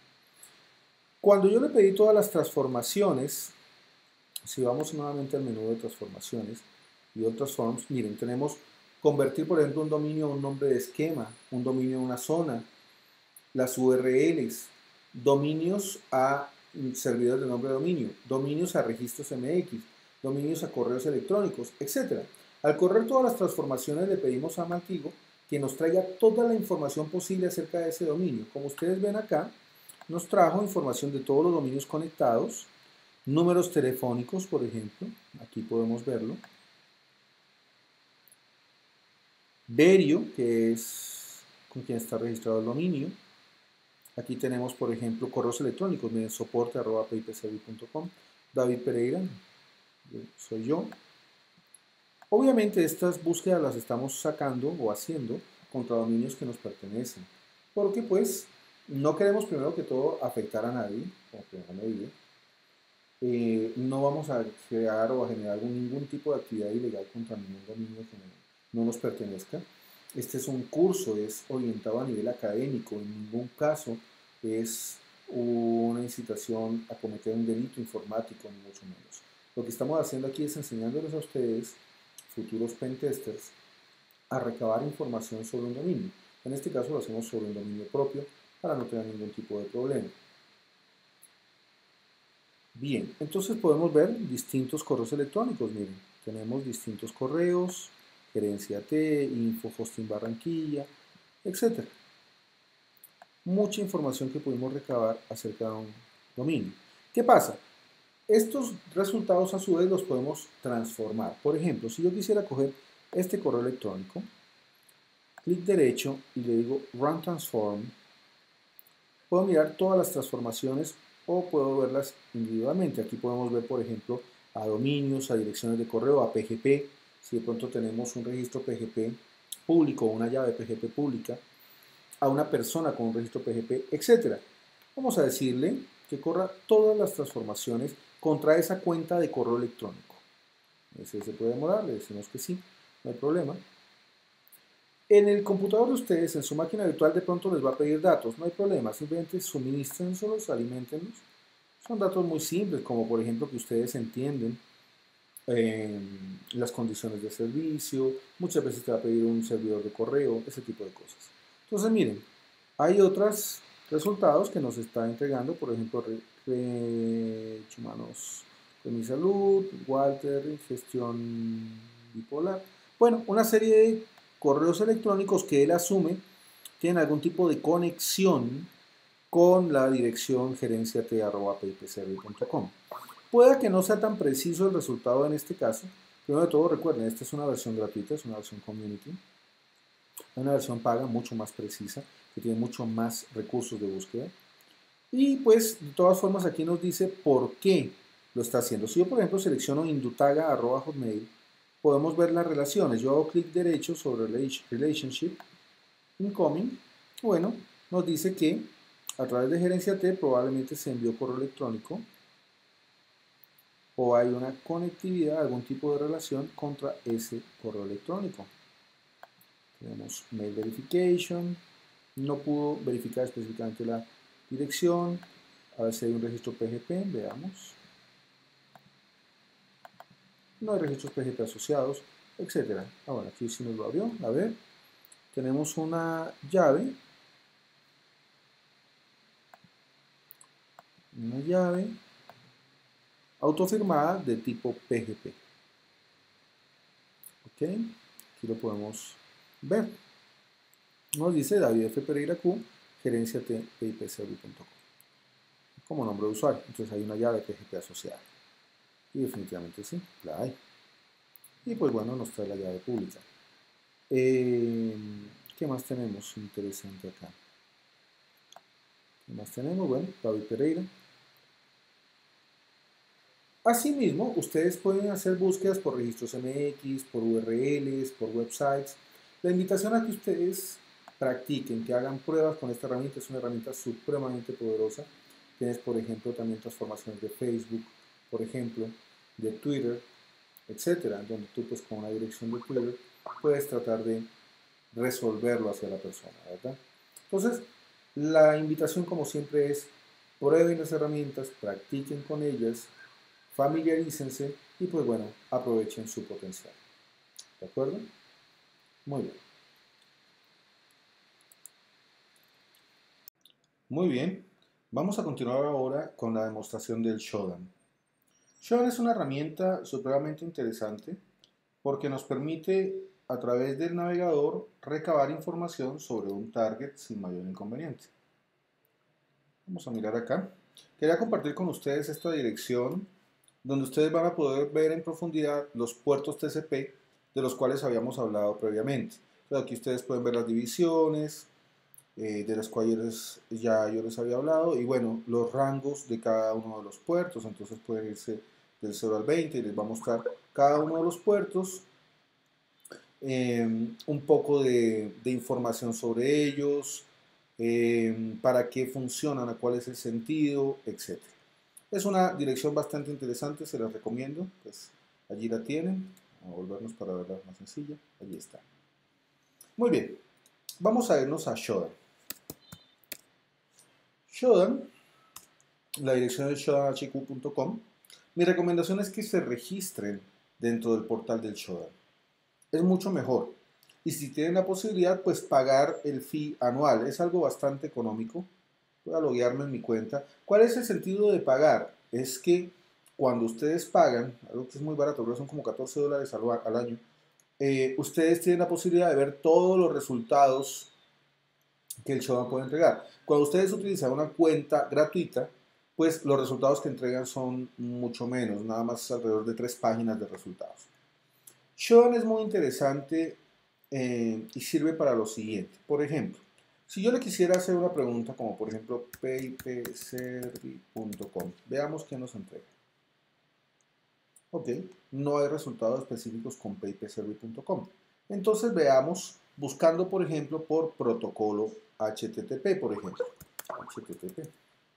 Speaker 1: Cuando yo le pedí todas las transformaciones, si vamos nuevamente al menú de transformaciones y otras forms, miren, tenemos convertir, por ejemplo, un dominio a un nombre de esquema, un dominio a una zona, las URLs, dominios a servidores de nombre de dominio, dominios a registros MX, dominios a correos electrónicos, etc. Al correr todas las transformaciones le pedimos a Maltigo que nos traiga toda la información posible acerca de ese dominio. Como ustedes ven acá, nos trajo información de todos los dominios conectados, números telefónicos, por ejemplo, aquí podemos verlo. Verio, que es con quien está registrado el dominio. Aquí tenemos, por ejemplo, correos electrónicos, miren, soporte@pipservi.com. David Pereira, soy yo. Obviamente estas búsquedas las estamos sacando o haciendo contra dominios que nos pertenecen, porque pues no queremos primero que todo afectar a nadie, como primera medida. no vamos a crear o a generar ningún tipo de actividad ilegal contra ningún dominio que no nos pertenezca. Este es un curso, es orientado a nivel académico, en ningún caso es una incitación a cometer un delito informático, ni mucho menos. Lo que estamos haciendo aquí es enseñándoles a ustedes, futuros pentesters, a recabar información sobre un dominio. En este caso lo hacemos sobre un dominio propio para no tener ningún tipo de problema. Bien, entonces podemos ver distintos correos electrónicos. Miren, tenemos distintos correos, gerencia T, info hosting Barranquilla, etc. Mucha información que pudimos recabar acerca de un dominio. ¿Qué pasa? Estos resultados a su vez los podemos transformar. Por ejemplo, si yo quisiera coger este correo electrónico, clic derecho y le digo Run Transform, puedo mirar todas las transformaciones o puedo verlas individualmente. Aquí podemos ver, por ejemplo, a dominios, a direcciones de correo, a PGP, si de pronto tenemos un registro PGP público o una llave PGP pública, a una persona con un registro PGP, etc. Vamos a decirle que corra todas las transformaciones contra esa cuenta de correo electrónico. Ese se puede demorar, le decimos que sí, no hay problema. En el computador de ustedes, en su máquina virtual, de pronto les va a pedir datos, no hay problema, simplemente suministrenlos, alimentenlos. Son datos muy simples, como por ejemplo que ustedes entienden las condiciones de servicio, muchas veces te va a pedir un servidor de correo, ese tipo de cosas. Entonces miren, hay otros resultados que nos está entregando, por ejemplo, humanos de mi salud, Walter, gestión bipolar. Bueno, una serie de correos electrónicos que él asume tienen algún tipo de conexión con la dirección gerenciat@pipserver.com. Puede que no sea tan preciso el resultado en este caso. Primero de todo, recuerden, esta es una versión gratuita, es una versión community. Hay una versión paga mucho más precisa, que tiene mucho más recursos de búsqueda. Y pues, de todas formas, aquí nos dice por qué lo está haciendo. Si yo, por ejemplo, selecciono indutaga@hotmail, podemos ver las relaciones. Yo hago clic derecho sobre Relationship, Incoming. Bueno, nos dice que a través de Gerencia T probablemente se envió correo electrónico o hay una conectividad, algún tipo de relación contra ese correo electrónico. Tenemos Mail Verification, no pudo verificar específicamente la dirección, a ver si hay un registro PGP, veamos. No hay registros PGP asociados, etc. Ahora, aquí sí nos lo abrió, a ver, tenemos una llave, autofirmada de tipo PGP. Ok, aquí lo podemos ver. Nos dice David F. Pereira Q, gerencia TPIPserver.com como nombre de usuario. Entonces hay una llave PGP asociada. Y definitivamente sí, la hay. Y pues bueno, nos trae la llave pública. ¿Qué más tenemos interesante acá? ¿Qué más tenemos? Bueno, David Pereira. Asimismo, ustedes pueden hacer búsquedas por registros MX, por URLs, por websites. La invitación a que ustedes practiquen, que hagan pruebas con esta herramienta, es una herramienta supremamente poderosa. Tienes, por ejemplo, también transformaciones de Facebook, por ejemplo, de Twitter, etcétera, donde tú pues con una dirección de Twitter puedes tratar de resolverlo hacia la persona, ¿verdad? Entonces, la invitación como siempre es prueben las herramientas, practiquen con ellas, familiarícense y pues bueno, aprovechen su potencial. ¿De acuerdo? Muy bien. Muy bien. Vamos a continuar ahora con la demostración del Shodan. Shodan es una herramienta supremamente interesante porque nos permite a través del navegador recabar información sobre un target sin mayor inconveniente. Vamos a mirar acá. Quería compartir con ustedes esta dirección donde ustedes van a poder ver en profundidad los puertos TCP de los cuales habíamos hablado previamente. Entonces aquí ustedes pueden ver las divisiones de las cuales ya yo les había hablado y bueno, los rangos de cada uno de los puertos. Entonces pueden irse del 0 al 20 y les va a mostrar cada uno de los puertos, un poco de información sobre ellos, para qué funcionan, a cuál es el sentido, etc. Es una dirección bastante interesante, se las recomiendo. Pues allí la tienen. Vamos a volvernos para verla más sencilla. Allí está. Muy bien, vamos a irnos a Shodan. Shodan, la dirección es shodanhq.com. Mi recomendación es que se registren dentro del portal del Shodan. Es mucho mejor. Y si tienen la posibilidad, pues pagar el fee anual. Es algo bastante económico. Voy a loguearme en mi cuenta. ¿Cuál es el sentido de pagar? Es que cuando ustedes pagan, algo que es muy barato, creo que son como $14 al año, ustedes tienen la posibilidad de ver todos los resultados que el Shodan puede entregar. Cuando ustedes utilizan una cuenta gratuita, pues los resultados que entregan son mucho menos, nada más alrededor de 3 páginas de resultados. Shodan es muy interesante y sirve para lo siguiente. Por ejemplo, si yo le quisiera hacer una pregunta como por ejemplo paypservi.com, veamos qué nos entrega. Ok, no hay resultados específicos con paypservi.com. Entonces veamos, buscando por ejemplo por protocolo HTTP, por ejemplo. HTTP.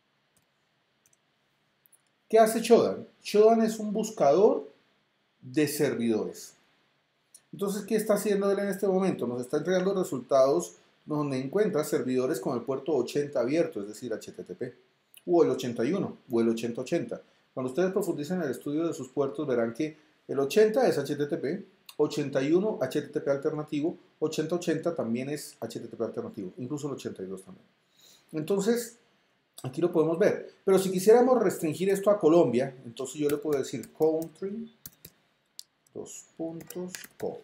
Speaker 1: ¿Qué hace Shodan? Shodan es un buscador de servidores. Entonces, ¿qué está haciendo él en este momento? Nos está entregando resultados donde encuentra servidores con el puerto 80 abierto, es decir, HTTP, o el 81, o el 8080. Cuando ustedes profundicen en el estudio de sus puertos, verán que el 80 es HTTP, 81 HTTP alternativo, 8080 también es HTTP alternativo, incluso el 82 también. Entonces, aquí lo podemos ver. Pero si quisiéramos restringir esto a Colombia, entonces yo le puedo decir country, .co.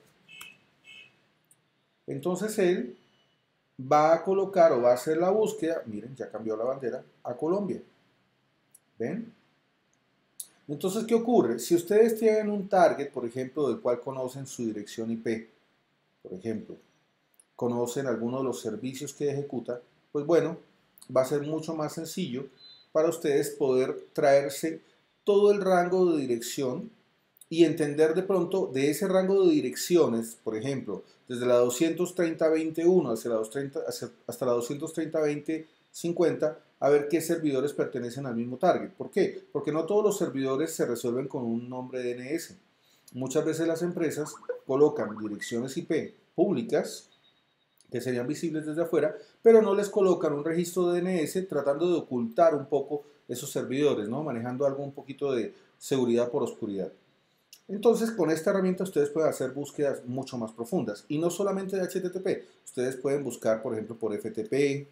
Speaker 1: Entonces él va a colocar o va a hacer la búsqueda, miren, ya cambió la bandera, a Colombia. ¿Ven? Entonces, ¿qué ocurre? Si ustedes tienen un target, por ejemplo, del cual conocen su dirección IP, por ejemplo, conocen alguno de los servicios que ejecuta, pues bueno, va a ser mucho más sencillo para ustedes poder traerse todo el rango de dirección y entender de pronto de ese rango de direcciones, por ejemplo, desde la 230.21 hasta la 230.20.50, a ver qué servidores pertenecen al mismo target. ¿Por qué? Porque no todos los servidores se resuelven con un nombre DNS. Muchas veces las empresas colocan direcciones IP públicas que serían visibles desde afuera, pero no les colocan un registro de DNS tratando de ocultar un poco esos servidores, ¿no? Manejando algo un poquito de seguridad por oscuridad. Entonces, con esta herramienta ustedes pueden hacer búsquedas mucho más profundas. Y no solamente de HTTP. Ustedes pueden buscar, por ejemplo, por FTP,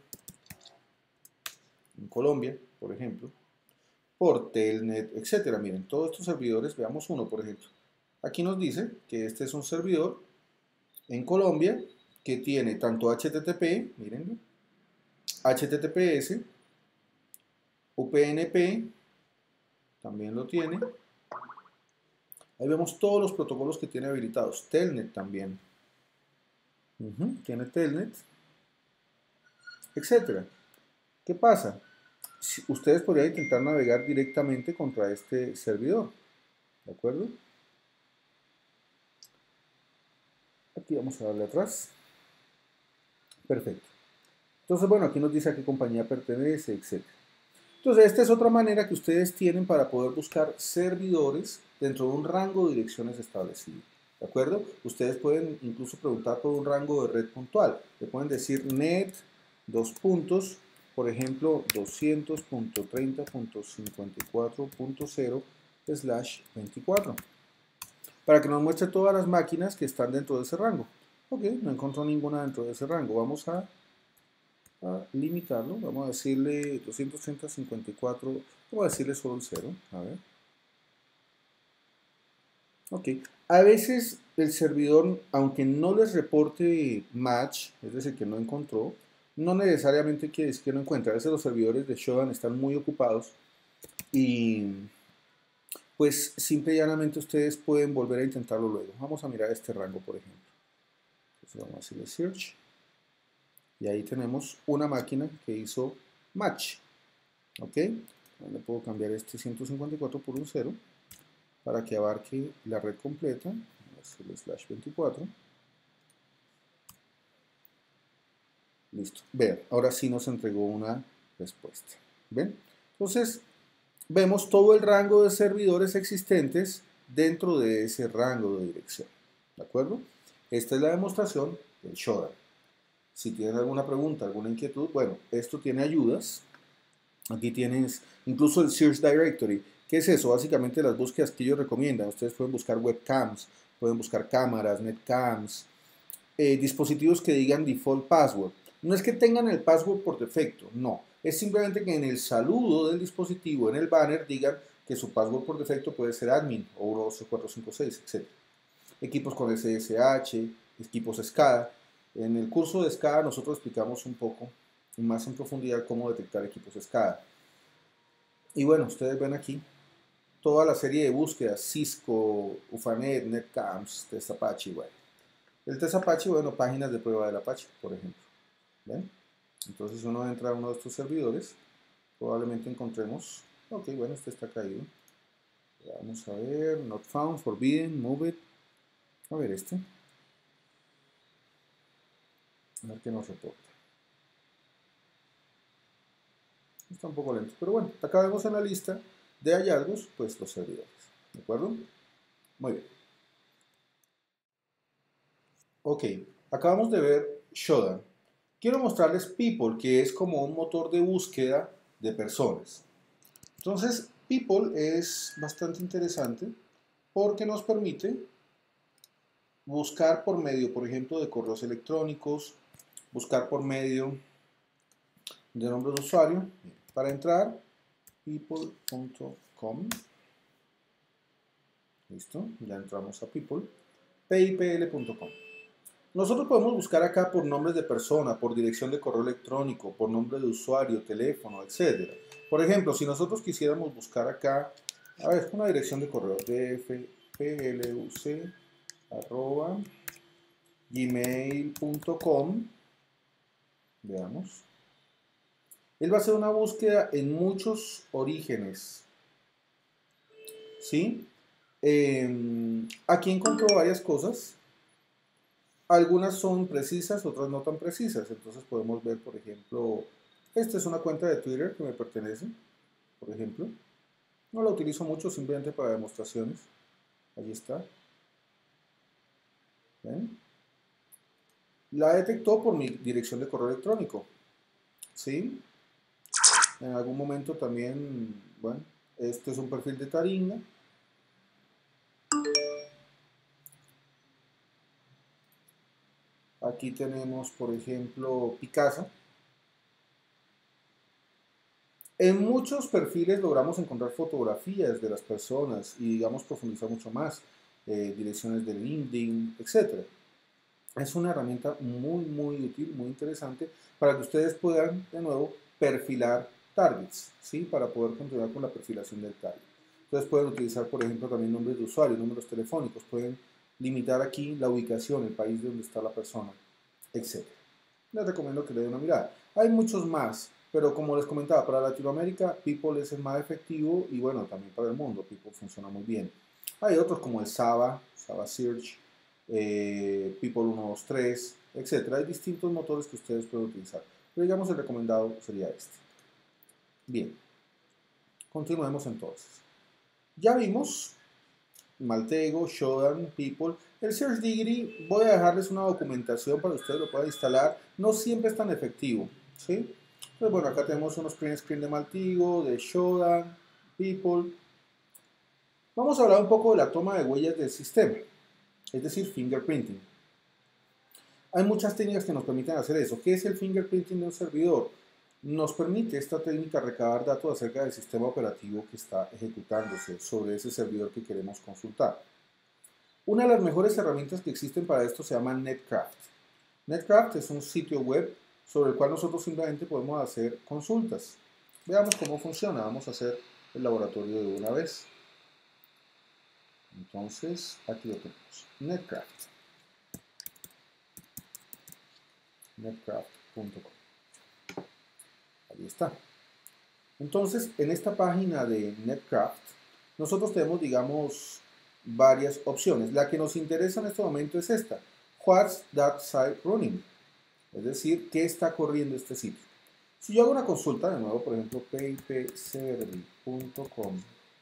Speaker 1: en Colombia, por ejemplo, por Telnet, etcétera. Miren, todos estos servidores, veamos uno, por ejemplo. Aquí nos dice que este es un servidor en Colombia que tiene tanto HTTP, miren, HTTPS, UPnP, también lo tiene. Ahí vemos todos los protocolos que tiene habilitados. Telnet también. Tiene Telnet, etcétera. ¿Qué pasa? Si ustedes podrían intentar navegar directamente contra este servidor. ¿De acuerdo? Aquí vamos a darle atrás. Perfecto. Entonces, bueno, aquí nos dice a qué compañía pertenece, etc. Entonces, esta es otra manera que ustedes tienen para poder buscar servidores dentro de un rango de direcciones establecido. ¿De acuerdo? Ustedes pueden incluso preguntar por un rango de red puntual. Le pueden decir net, dos puntos, por ejemplo, 200.30.54.0/24, para que nos muestre todas las máquinas que están dentro de ese rango. Ok, no encontró ninguna dentro de ese rango. Vamos a limitarlo. Vamos a decirle 230.54. Vamos a decirle solo el 0. A ver. Ok. A veces el servidor, aunque no les reporte match, es decir, que no encontró, no necesariamente quiere decir que no encuentre. A veces los servidores de Shodan están muy ocupados y pues simple y llanamente ustedes pueden volver a intentarlo luego. Vamos a mirar este rango, por ejemplo. Entonces vamos a decirle search. Y ahí tenemos una máquina que hizo match. ¿Ok? Le puedo cambiar este 154 por un 0 para que abarque la red completa. Vamos a hacerle /24. Listo. Vean, ahora sí nos entregó una respuesta. ¿Ven? Entonces, vemos todo el rango de servidores existentes dentro de ese rango de dirección. ¿De acuerdo? Esta es la demostración del Shodan. Si tienen alguna pregunta, alguna inquietud, bueno, esto tiene ayudas. Aquí tienes incluso el Search Directory. ¿Qué es eso? Básicamente las búsquedas que ellos recomiendan. Ustedes pueden buscar webcams, pueden buscar cámaras, netcams, dispositivos que digan default password. No es que tengan el password por defecto, no. Es simplemente que en el saludo del dispositivo, en el banner, digan que su password por defecto puede ser admin o 12456, etc. Equipos con SSH, equipos SCADA. En el curso de SCADA nosotros explicamos un poco más en profundidad cómo detectar equipos SCADA. Y bueno, ustedes ven aquí toda la serie de búsquedas, Cisco, Ufanet, Netcams, Test Apache, bueno. El Test Apache, bueno, páginas de prueba del Apache, por ejemplo. ¿Ven? Entonces, si uno entra a uno de estos servidores, probablemente encontremos, ok, bueno, este está caído. Vamos a ver, not found, forbidden, move it. A ver este. A ver qué nos reporta. Está un poco lento, pero bueno, acá vemos en la lista de hallazgos, pues los servidores. ¿De acuerdo? Muy bien. Ok, acabamos de ver Shodan. Quiero mostrarles People, que es como un motor de búsqueda de personas. Entonces, People es bastante interesante porque nos permite buscar por medio, por ejemplo, de correos electrónicos, buscar por medio de nombre de usuario. Para entrar, people.com. Listo, ya entramos a People. pipl.com. Nosotros podemos buscar acá por nombres de persona, por dirección de correo electrónico, por nombre de usuario, teléfono, etc. Por ejemplo, si nosotros quisiéramos buscar acá, a ver, una dirección de correo, dfpluc@gmail.com, veamos. Él va a hacer una búsqueda en muchos orígenes, ¿sí? Aquí encontró varias cosas. Algunas son precisas, otras no tan precisas. Entonces podemos ver, por ejemplo, esta es una cuenta de Twitter que me pertenece, por ejemplo. No la utilizo mucho, simplemente para demostraciones. Allí está. ¿Ven? La detectó por mi dirección de correo electrónico. ¿Sí? En algún momento también, bueno, este es un perfil de Taringa. Aquí tenemos, por ejemplo, Picasa. En muchos perfiles logramos encontrar fotografías de las personas y, digamos, profundizar mucho más, direcciones de LinkedIn, etc. Es una herramienta muy, muy útil, muy interesante para que ustedes puedan, de nuevo, perfilar targets, ¿sí? Para poder continuar con la perfilación del target. Entonces pueden utilizar, por ejemplo, también nombres de usuario, números telefónicos, pueden limitar aquí la ubicación, el país de donde está la persona, etc. Les recomiendo que le den una mirada. Hay muchos más, pero como les comentaba, para Latinoamérica, People es el más efectivo y bueno, también para el mundo, People funciona muy bien. Hay otros como el Saba Search, People 123, etc. Hay distintos motores que ustedes pueden utilizar, pero digamos el recomendado sería este. Bien, continuemos entonces. Ya vimos Maltego, Shodan, People. El Search Degree, voy a dejarles una documentación para que ustedes lo puedan instalar. No siempre es tan efectivo, ¿sí? Entonces, bueno, acá tenemos unos print screen de Maltego, de Shodan, People. Vamos a hablar un poco de la toma de huellas del sistema, es decir, fingerprinting. Hay muchas técnicas que nos permiten hacer eso. ¿Qué es el fingerprinting de un servidor? Nos permite esta técnica recabar datos acerca del sistema operativo que está ejecutándose sobre ese servidor que queremos consultar. Una de las mejores herramientas que existen para esto se llama Netcraft. Netcraft es un sitio web sobre el cual nosotros simplemente podemos hacer consultas. Veamos cómo funciona. Vamos a hacer el laboratorio de una vez. Entonces, aquí lo tenemos. Netcraft. Netcraft.com. Ahí está. Entonces, en esta página de Netcraft, nosotros tenemos, digamos, varias opciones. La que nos interesa en este momento es esta. What's that site running? Es decir, ¿qué está corriendo este sitio? Si yo hago una consulta, de nuevo, por ejemplo, ppservi netcraft.com.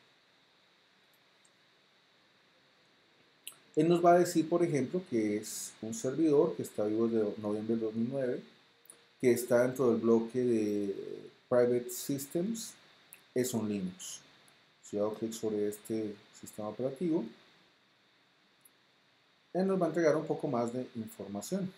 Speaker 1: Él nos va a decir, por ejemplo, que es un servidor que está vivo desde noviembre del 2009, que está dentro del bloque de Private Systems, es un Linux. Si hago clic sobre este sistema operativo, él nos va a entregar un poco más de información.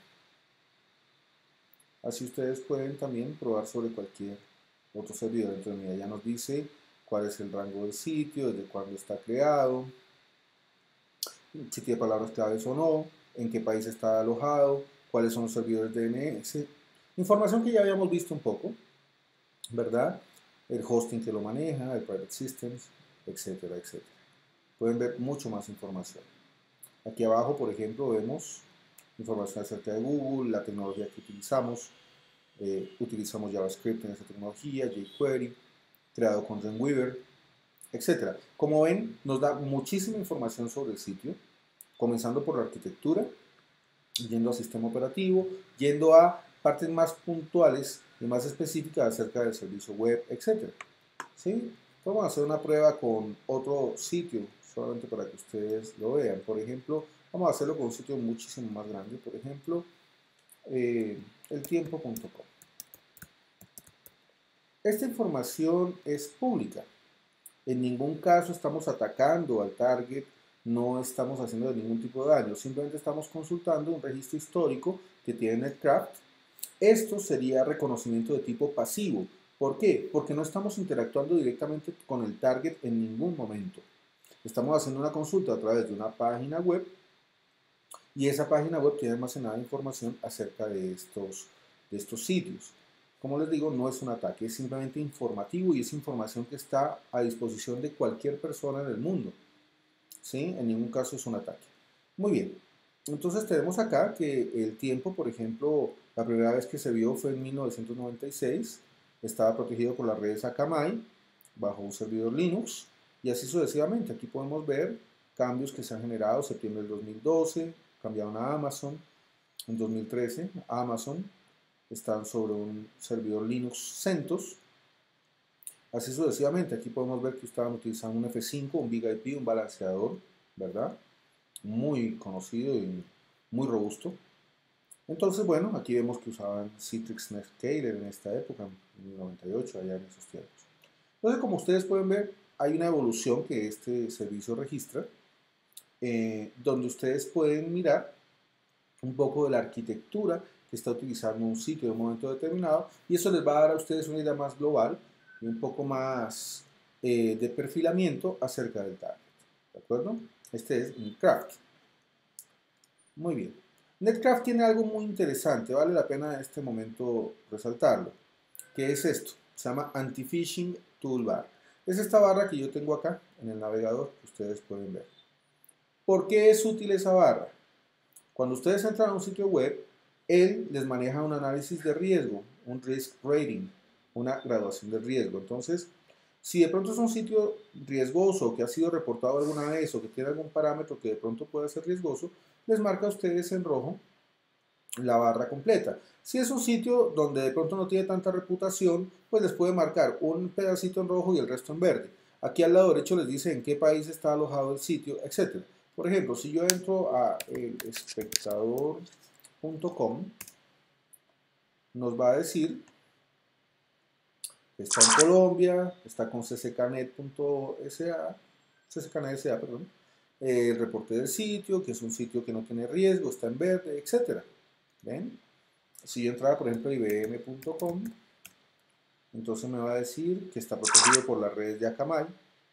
Speaker 1: Así ustedes pueden también probar sobre cualquier otro servidor. Entonces, mira, ya nos dice cuál es el rango del sitio, desde cuándo está creado, si tiene palabras claves o no, en qué país está alojado, cuáles son los servidores DNS. Información que ya habíamos visto un poco, ¿verdad? El hosting que lo maneja, el private systems, etcétera, etcétera. Pueden ver mucho más información. Aquí abajo, por ejemplo, vemos información acerca de Google, la tecnología que utilizamos. Utilizamos JavaScript en esta tecnología, jQuery, creado con Dreamweaver, etc. Como ven, nos da muchísima información sobre el sitio, comenzando por la arquitectura, yendo al sistema operativo, yendo a partes más puntuales y más específicas acerca del servicio web, etc. ¿Sí? Vamos a hacer una prueba con otro sitio, solamente para que ustedes lo vean. Por ejemplo, vamos a hacerlo con un sitio muchísimo más grande, por ejemplo, eltiempo.com. Esta información es pública. En ningún caso estamos atacando al target, no estamos haciendo ningún tipo de daño, simplemente estamos consultando un registro histórico que tiene Netcraft. Esto sería reconocimiento de tipo pasivo. ¿Por qué? Porque no estamos interactuando directamente con el target en ningún momento. Estamos haciendo una consulta a través de una página web y esa página web tiene almacenada información acerca de estos sitios. Como les digo, no es un ataque, es simplemente informativo y es información que está a disposición de cualquier persona en el mundo. ¿Sí? En ningún caso es un ataque. Muy bien. Entonces tenemos acá que el tiempo, por ejemplo, la primera vez que se vio fue en 1996. Estaba protegido por las redes Akamai bajo un servidor Linux y así sucesivamente. Aquí podemos ver cambios que se han generado en septiembre del 2012, cambiaron a Amazon. En 2013, Amazon están sobre un servidor Linux CentOS. Así sucesivamente, aquí podemos ver que estaban utilizando un F5, un Big IP, un balanceador, ¿verdad? Muy conocido y muy robusto. Entonces, bueno, aquí vemos que usaban Citrix Netscaler en esta época, en el 98, allá en esos tiempos. Entonces, como ustedes pueden ver, hay una evolución que este servicio registra, donde ustedes pueden mirar un poco de la arquitectura que está utilizando un sitio en un momento determinado, y eso les va a dar a ustedes una idea más global y un poco más de perfilamiento acerca del target. ¿De acuerdo? Este es Netcraft. Muy bien. Netcraft tiene algo muy interesante, vale la pena en este momento resaltarlo. ¿Qué es esto? Se llama Anti-Phishing Toolbar. Es esta barra que yo tengo acá en el navegador que ustedes pueden ver. ¿Por qué es útil esa barra? Cuando ustedes entran a un sitio web, él les maneja un análisis de riesgo, un risk rating, una graduación de riesgo. Entonces, si de pronto es un sitio riesgoso que ha sido reportado alguna vez o que tiene algún parámetro que de pronto puede ser riesgoso, les marca a ustedes en rojo la barra completa. Si es un sitio donde de pronto no tiene tanta reputación, pues les puede marcar un pedacito en rojo y el resto en verde. Aquí al lado derecho les dice en qué país está alojado el sitio, etc. Por ejemplo, si yo entro a elespectador.com, nos va a decir que está en Colombia, está con ccknet.sa, ccknet.sa, perdón, el reporte del sitio, que es un sitio que no tiene riesgo, está en verde, etc. ¿Ven? Si yo entrara, por ejemplo, a ibm.com, entonces me va a decir que está protegido por las redes de Akamai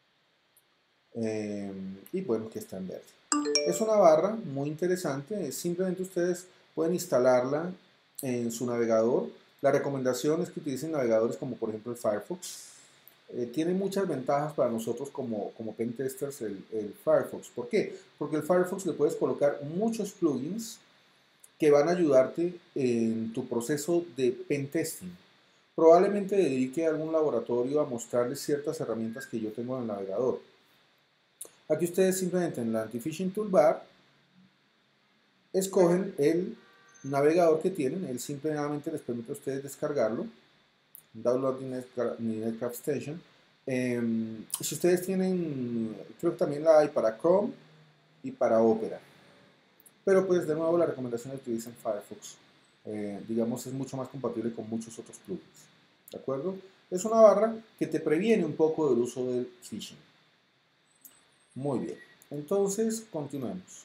Speaker 1: y bueno, que está en verde. Es una barra muy interesante, simplemente ustedes pueden instalarla en su navegador. La recomendación es que utilicen navegadores como por ejemplo el Firefox. Tiene muchas ventajas para nosotros como pentesters el Firefox. ¿Por qué? Porque el Firefox le puedes colocar muchos plugins que van a ayudarte en tu proceso de pentesting. Probablemente dedique a algún laboratorio a mostrarles ciertas herramientas que yo tengo en el navegador. Aquí ustedes simplemente en la Anti-Phishing Toolbar escogen el navegador que tienen, él simplemente les permite a ustedes descargarlo, download the Netcraft Extension, Si ustedes tienen, creo que también la hay para Chrome y para Opera. Pero pues de nuevo la recomendación es que utilicen Firefox. Digamos es mucho más compatible con muchos otros plugins. ¿De acuerdo? Es una barra que te previene un poco del uso del phishing. Muy bien. Entonces, continuemos.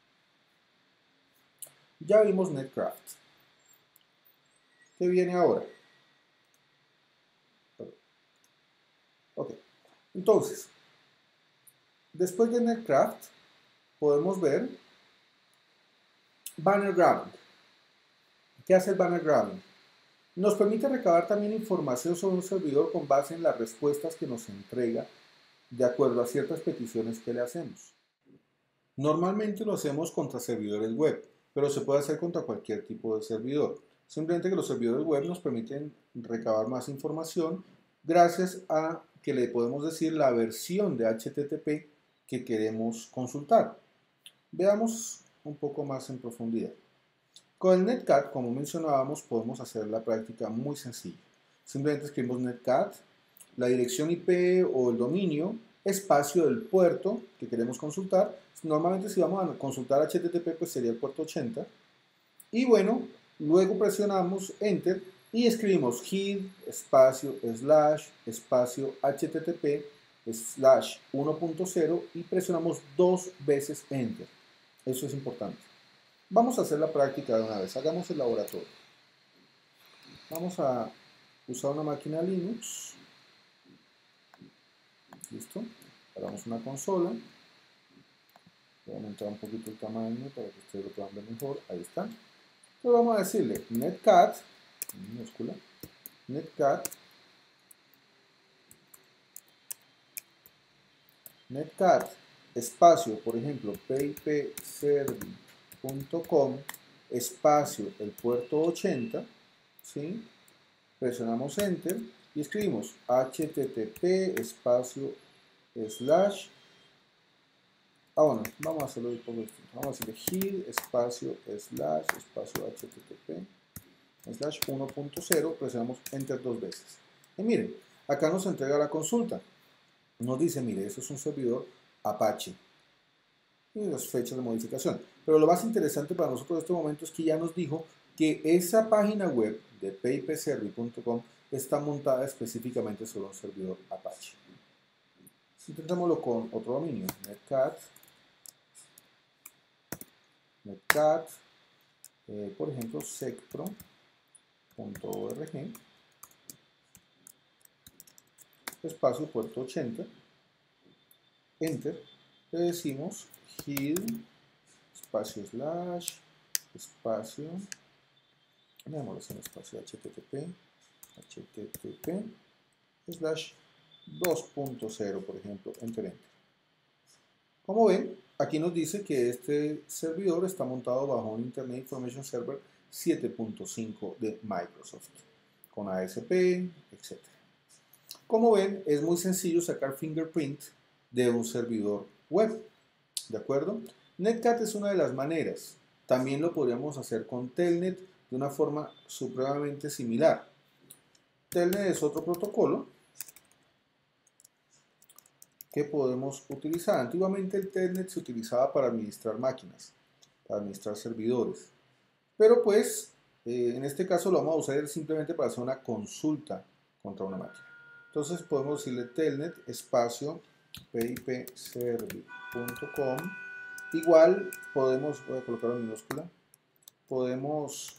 Speaker 1: Ya vimos Netcraft. ¿Qué viene ahora? Ok. Entonces, después de Netcraft, podemos ver Banner Grabbing. ¿Qué hace el Banner Grabbing? Nos permite recabar también información sobre un servidor con base en las respuestas que nos entrega de acuerdo a ciertas peticiones que le hacemos. Normalmente lo hacemos contra servidores web, pero se puede hacer contra cualquier tipo de servidor. Simplemente que los servidores web nos permiten recabar más información gracias a que le podemos decir la versión de HTTP que queremos consultar. Veamos un poco más en profundidad. Con el netcat, como mencionábamos, podemos hacer la práctica muy sencilla. Simplemente escribimos netcat, la dirección IP o el dominio, espacio del puerto que queremos consultar. Normalmente si vamos a consultar HTTP, pues sería el puerto 80. Y bueno, luego presionamos Enter y escribimos head, espacio, slash, espacio, HTTP, slash 1.0 y presionamos 2 veces Enter. Eso es importante. Vamos a hacer la práctica de una vez. Hagamos el laboratorio. Vamos a usar una máquina Linux. Listo. Hagamos una consola. Voy a aumentar un poquito el tamaño para que ustedes lo puedan ver mejor. Ahí está. Entonces vamos a decirle netcat, en minúscula, netcat, espacio, por ejemplo, pipservi.com, espacio, el puerto 80, ¿sí? Presionamos Enter y escribimos http espacio slash. Bueno, vamos a hacerlo un poco distinto. Vamos a decirle head espacio slash espacio http slash 1.0, presionamos Enter 2 veces. Y miren, acá nos entrega la consulta. Nos dice, mire, eso es un servidor Apache. Y las fechas de modificación. Pero lo más interesante para nosotros en este momento es que ya nos dijo que esa página web de pipservi.com está montada específicamente sobre un servidor Apache. Intentémoslo con otro dominio, netcat, por ejemplo, secpro.org, espacio puerto 80, Enter, le decimos head, espacio slash, espacio, veámoslo en espacio http slash 2.0, por ejemplo, enter. Como ven, aquí nos dice que este servidor está montado bajo un Internet Information Server 7.5 de Microsoft, con ASP, etc. Como ven, es muy sencillo sacar fingerprint de un servidor web, ¿de acuerdo? Netcat es una de las maneras. También lo podríamos hacer con Telnet de una forma supremamente similar. Telnet es otro protocolo que podemos utilizar. Antiguamente el Telnet se utilizaba para administrar máquinas, para administrar servidores. Pero pues, en este caso lo vamos a usar simplemente para hacer una consulta contra una máquina. Entonces podemos decirle telnet espacio pipservi.com. Igual podemos, voy a colocarlo en minúscula, podemos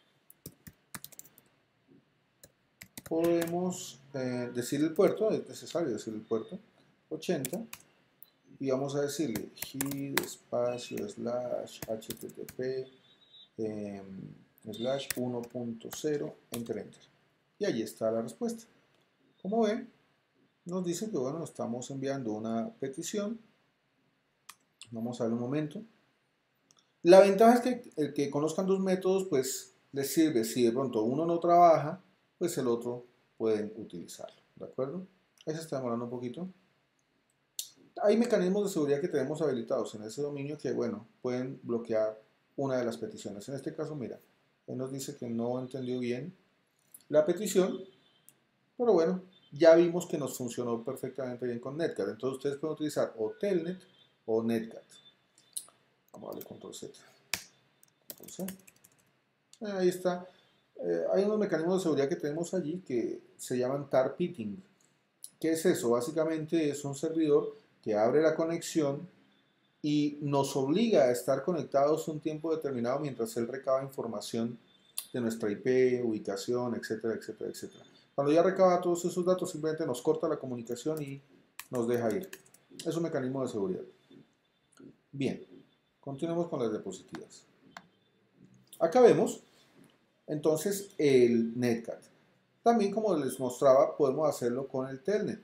Speaker 1: decir el puerto, es necesario decir el puerto, 80, y vamos a decirle head espacio slash http slash 1.0 enter. Y allí está la respuesta. Como ven, nos dice que bueno, estamos enviando una petición. Vamos a ver un momento. La ventaja es que el que conozcan dos métodos, pues les sirve. Si de pronto uno no trabaja, pues el otro pueden utilizarlo. ¿De acuerdo? Ahí se está demorando un poquito. Hay mecanismos de seguridad que tenemos habilitados en ese dominio que, bueno, pueden bloquear una de las peticiones. En este caso, mira, él nos dice que no entendió bien la petición, pero bueno, ya vimos que nos funcionó perfectamente bien con Netcat. Entonces ustedes pueden utilizar o Telnet o Netcat. Vamos a darle control Z. Control C. Ahí está. Hay unos mecanismos de seguridad que tenemos allí que se llaman tar pitting. ¿Qué es eso? Básicamente es un servidor que abre la conexión y nos obliga a estar conectados un tiempo determinado mientras él recaba información de nuestra IP, ubicación, etcétera, etcétera, etcétera. Cuando ya recaba todos esos datos, simplemente nos corta la comunicación y nos deja ir. Es un mecanismo de seguridad. Bien, continuemos con las diapositivas. Acá vemos entonces el Netcat. También, como les mostraba, podemos hacerlo con el Telnet.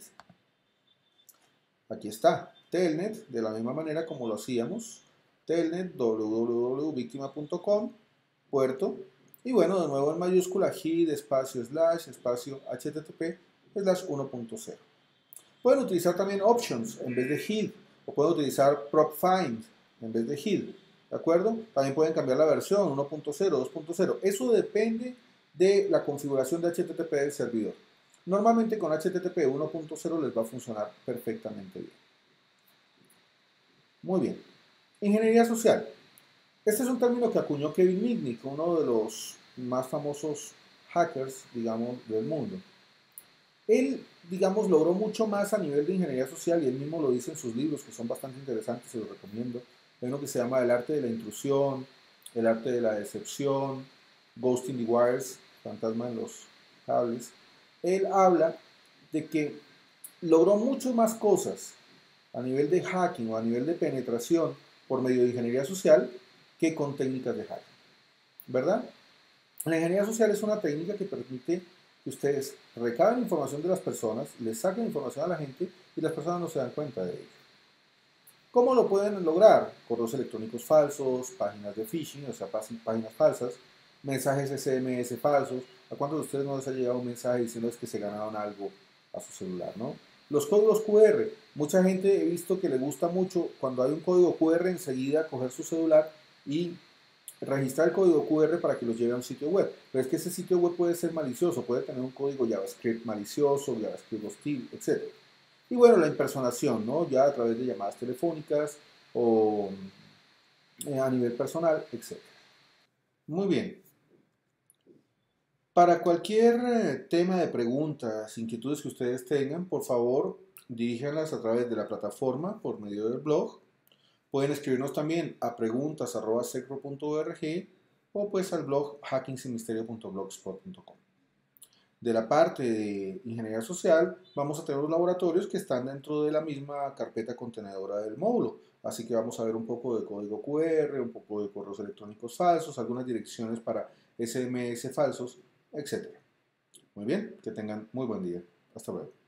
Speaker 1: Aquí está, Telnet, de la misma manera como lo hacíamos. Telnet, www.victima.com, puerto. Y bueno, de nuevo en mayúscula, HID, espacio, slash, espacio, HTTP, slash 1.0. Pueden utilizar también options en vez de HID, o pueden utilizar prop find en vez de HID, ¿de acuerdo? También pueden cambiar la versión 1.0, 2.0. Eso depende de la configuración de HTTP del servidor. Normalmente con HTTP 1.0 les va a funcionar perfectamente bien. Muy bien. Ingeniería social. Este es un término que acuñó Kevin Mitnick, uno de los más famosos hackers, digamos, del mundo. Él, digamos, logró mucho más a nivel de ingeniería social y él mismo lo dice en sus libros, que son bastante interesantes, se los recomiendo. Hay uno que se llama El arte de la intrusión, El arte de la decepción, Ghost in the Wires, Fantasma en los cables. Él habla de que logró mucho más cosas a nivel de hacking o a nivel de penetración por medio de ingeniería social que con técnicas de hacking, ¿verdad? La ingeniería social es una técnica que permite que ustedes recaben información de las personas, les saquen información a la gente y las personas no se dan cuenta de ello. ¿Cómo lo pueden lograr? Correos electrónicos falsos, páginas de phishing, o sea, páginas falsas, mensajes SMS falsos. ¿A cuántos de ustedes no les ha llegado un mensaje diciéndoles que se ganaron algo a su celular, no? Los códigos QR. Mucha gente he visto que le gusta mucho cuando hay un código QR enseguida coger su celular y registrar el código QR para que los lleve a un sitio web. Pero es que ese sitio web puede ser malicioso, puede tener un código JavaScript malicioso, JavaScript hostil, etc. Y bueno, la impersonación, ¿no? Ya a través de llamadas telefónicas o a nivel personal, etc. Muy bien. Para cualquier tema de preguntas, inquietudes que ustedes tengan, por favor, diríjanlas a través de la plataforma por medio del blog. Pueden escribirnos también a preguntas@secro.org o pues al blog hackingsinmisterio.blogspot.com. De la parte de ingeniería social, vamos a tener los laboratorios que están dentro de la misma carpeta contenedora del módulo. Así que vamos a ver un poco de código QR, un poco de correos electrónicos falsos, algunas direcciones para SMS falsos, etc. Muy bien, que tengan muy buen día. Hasta luego.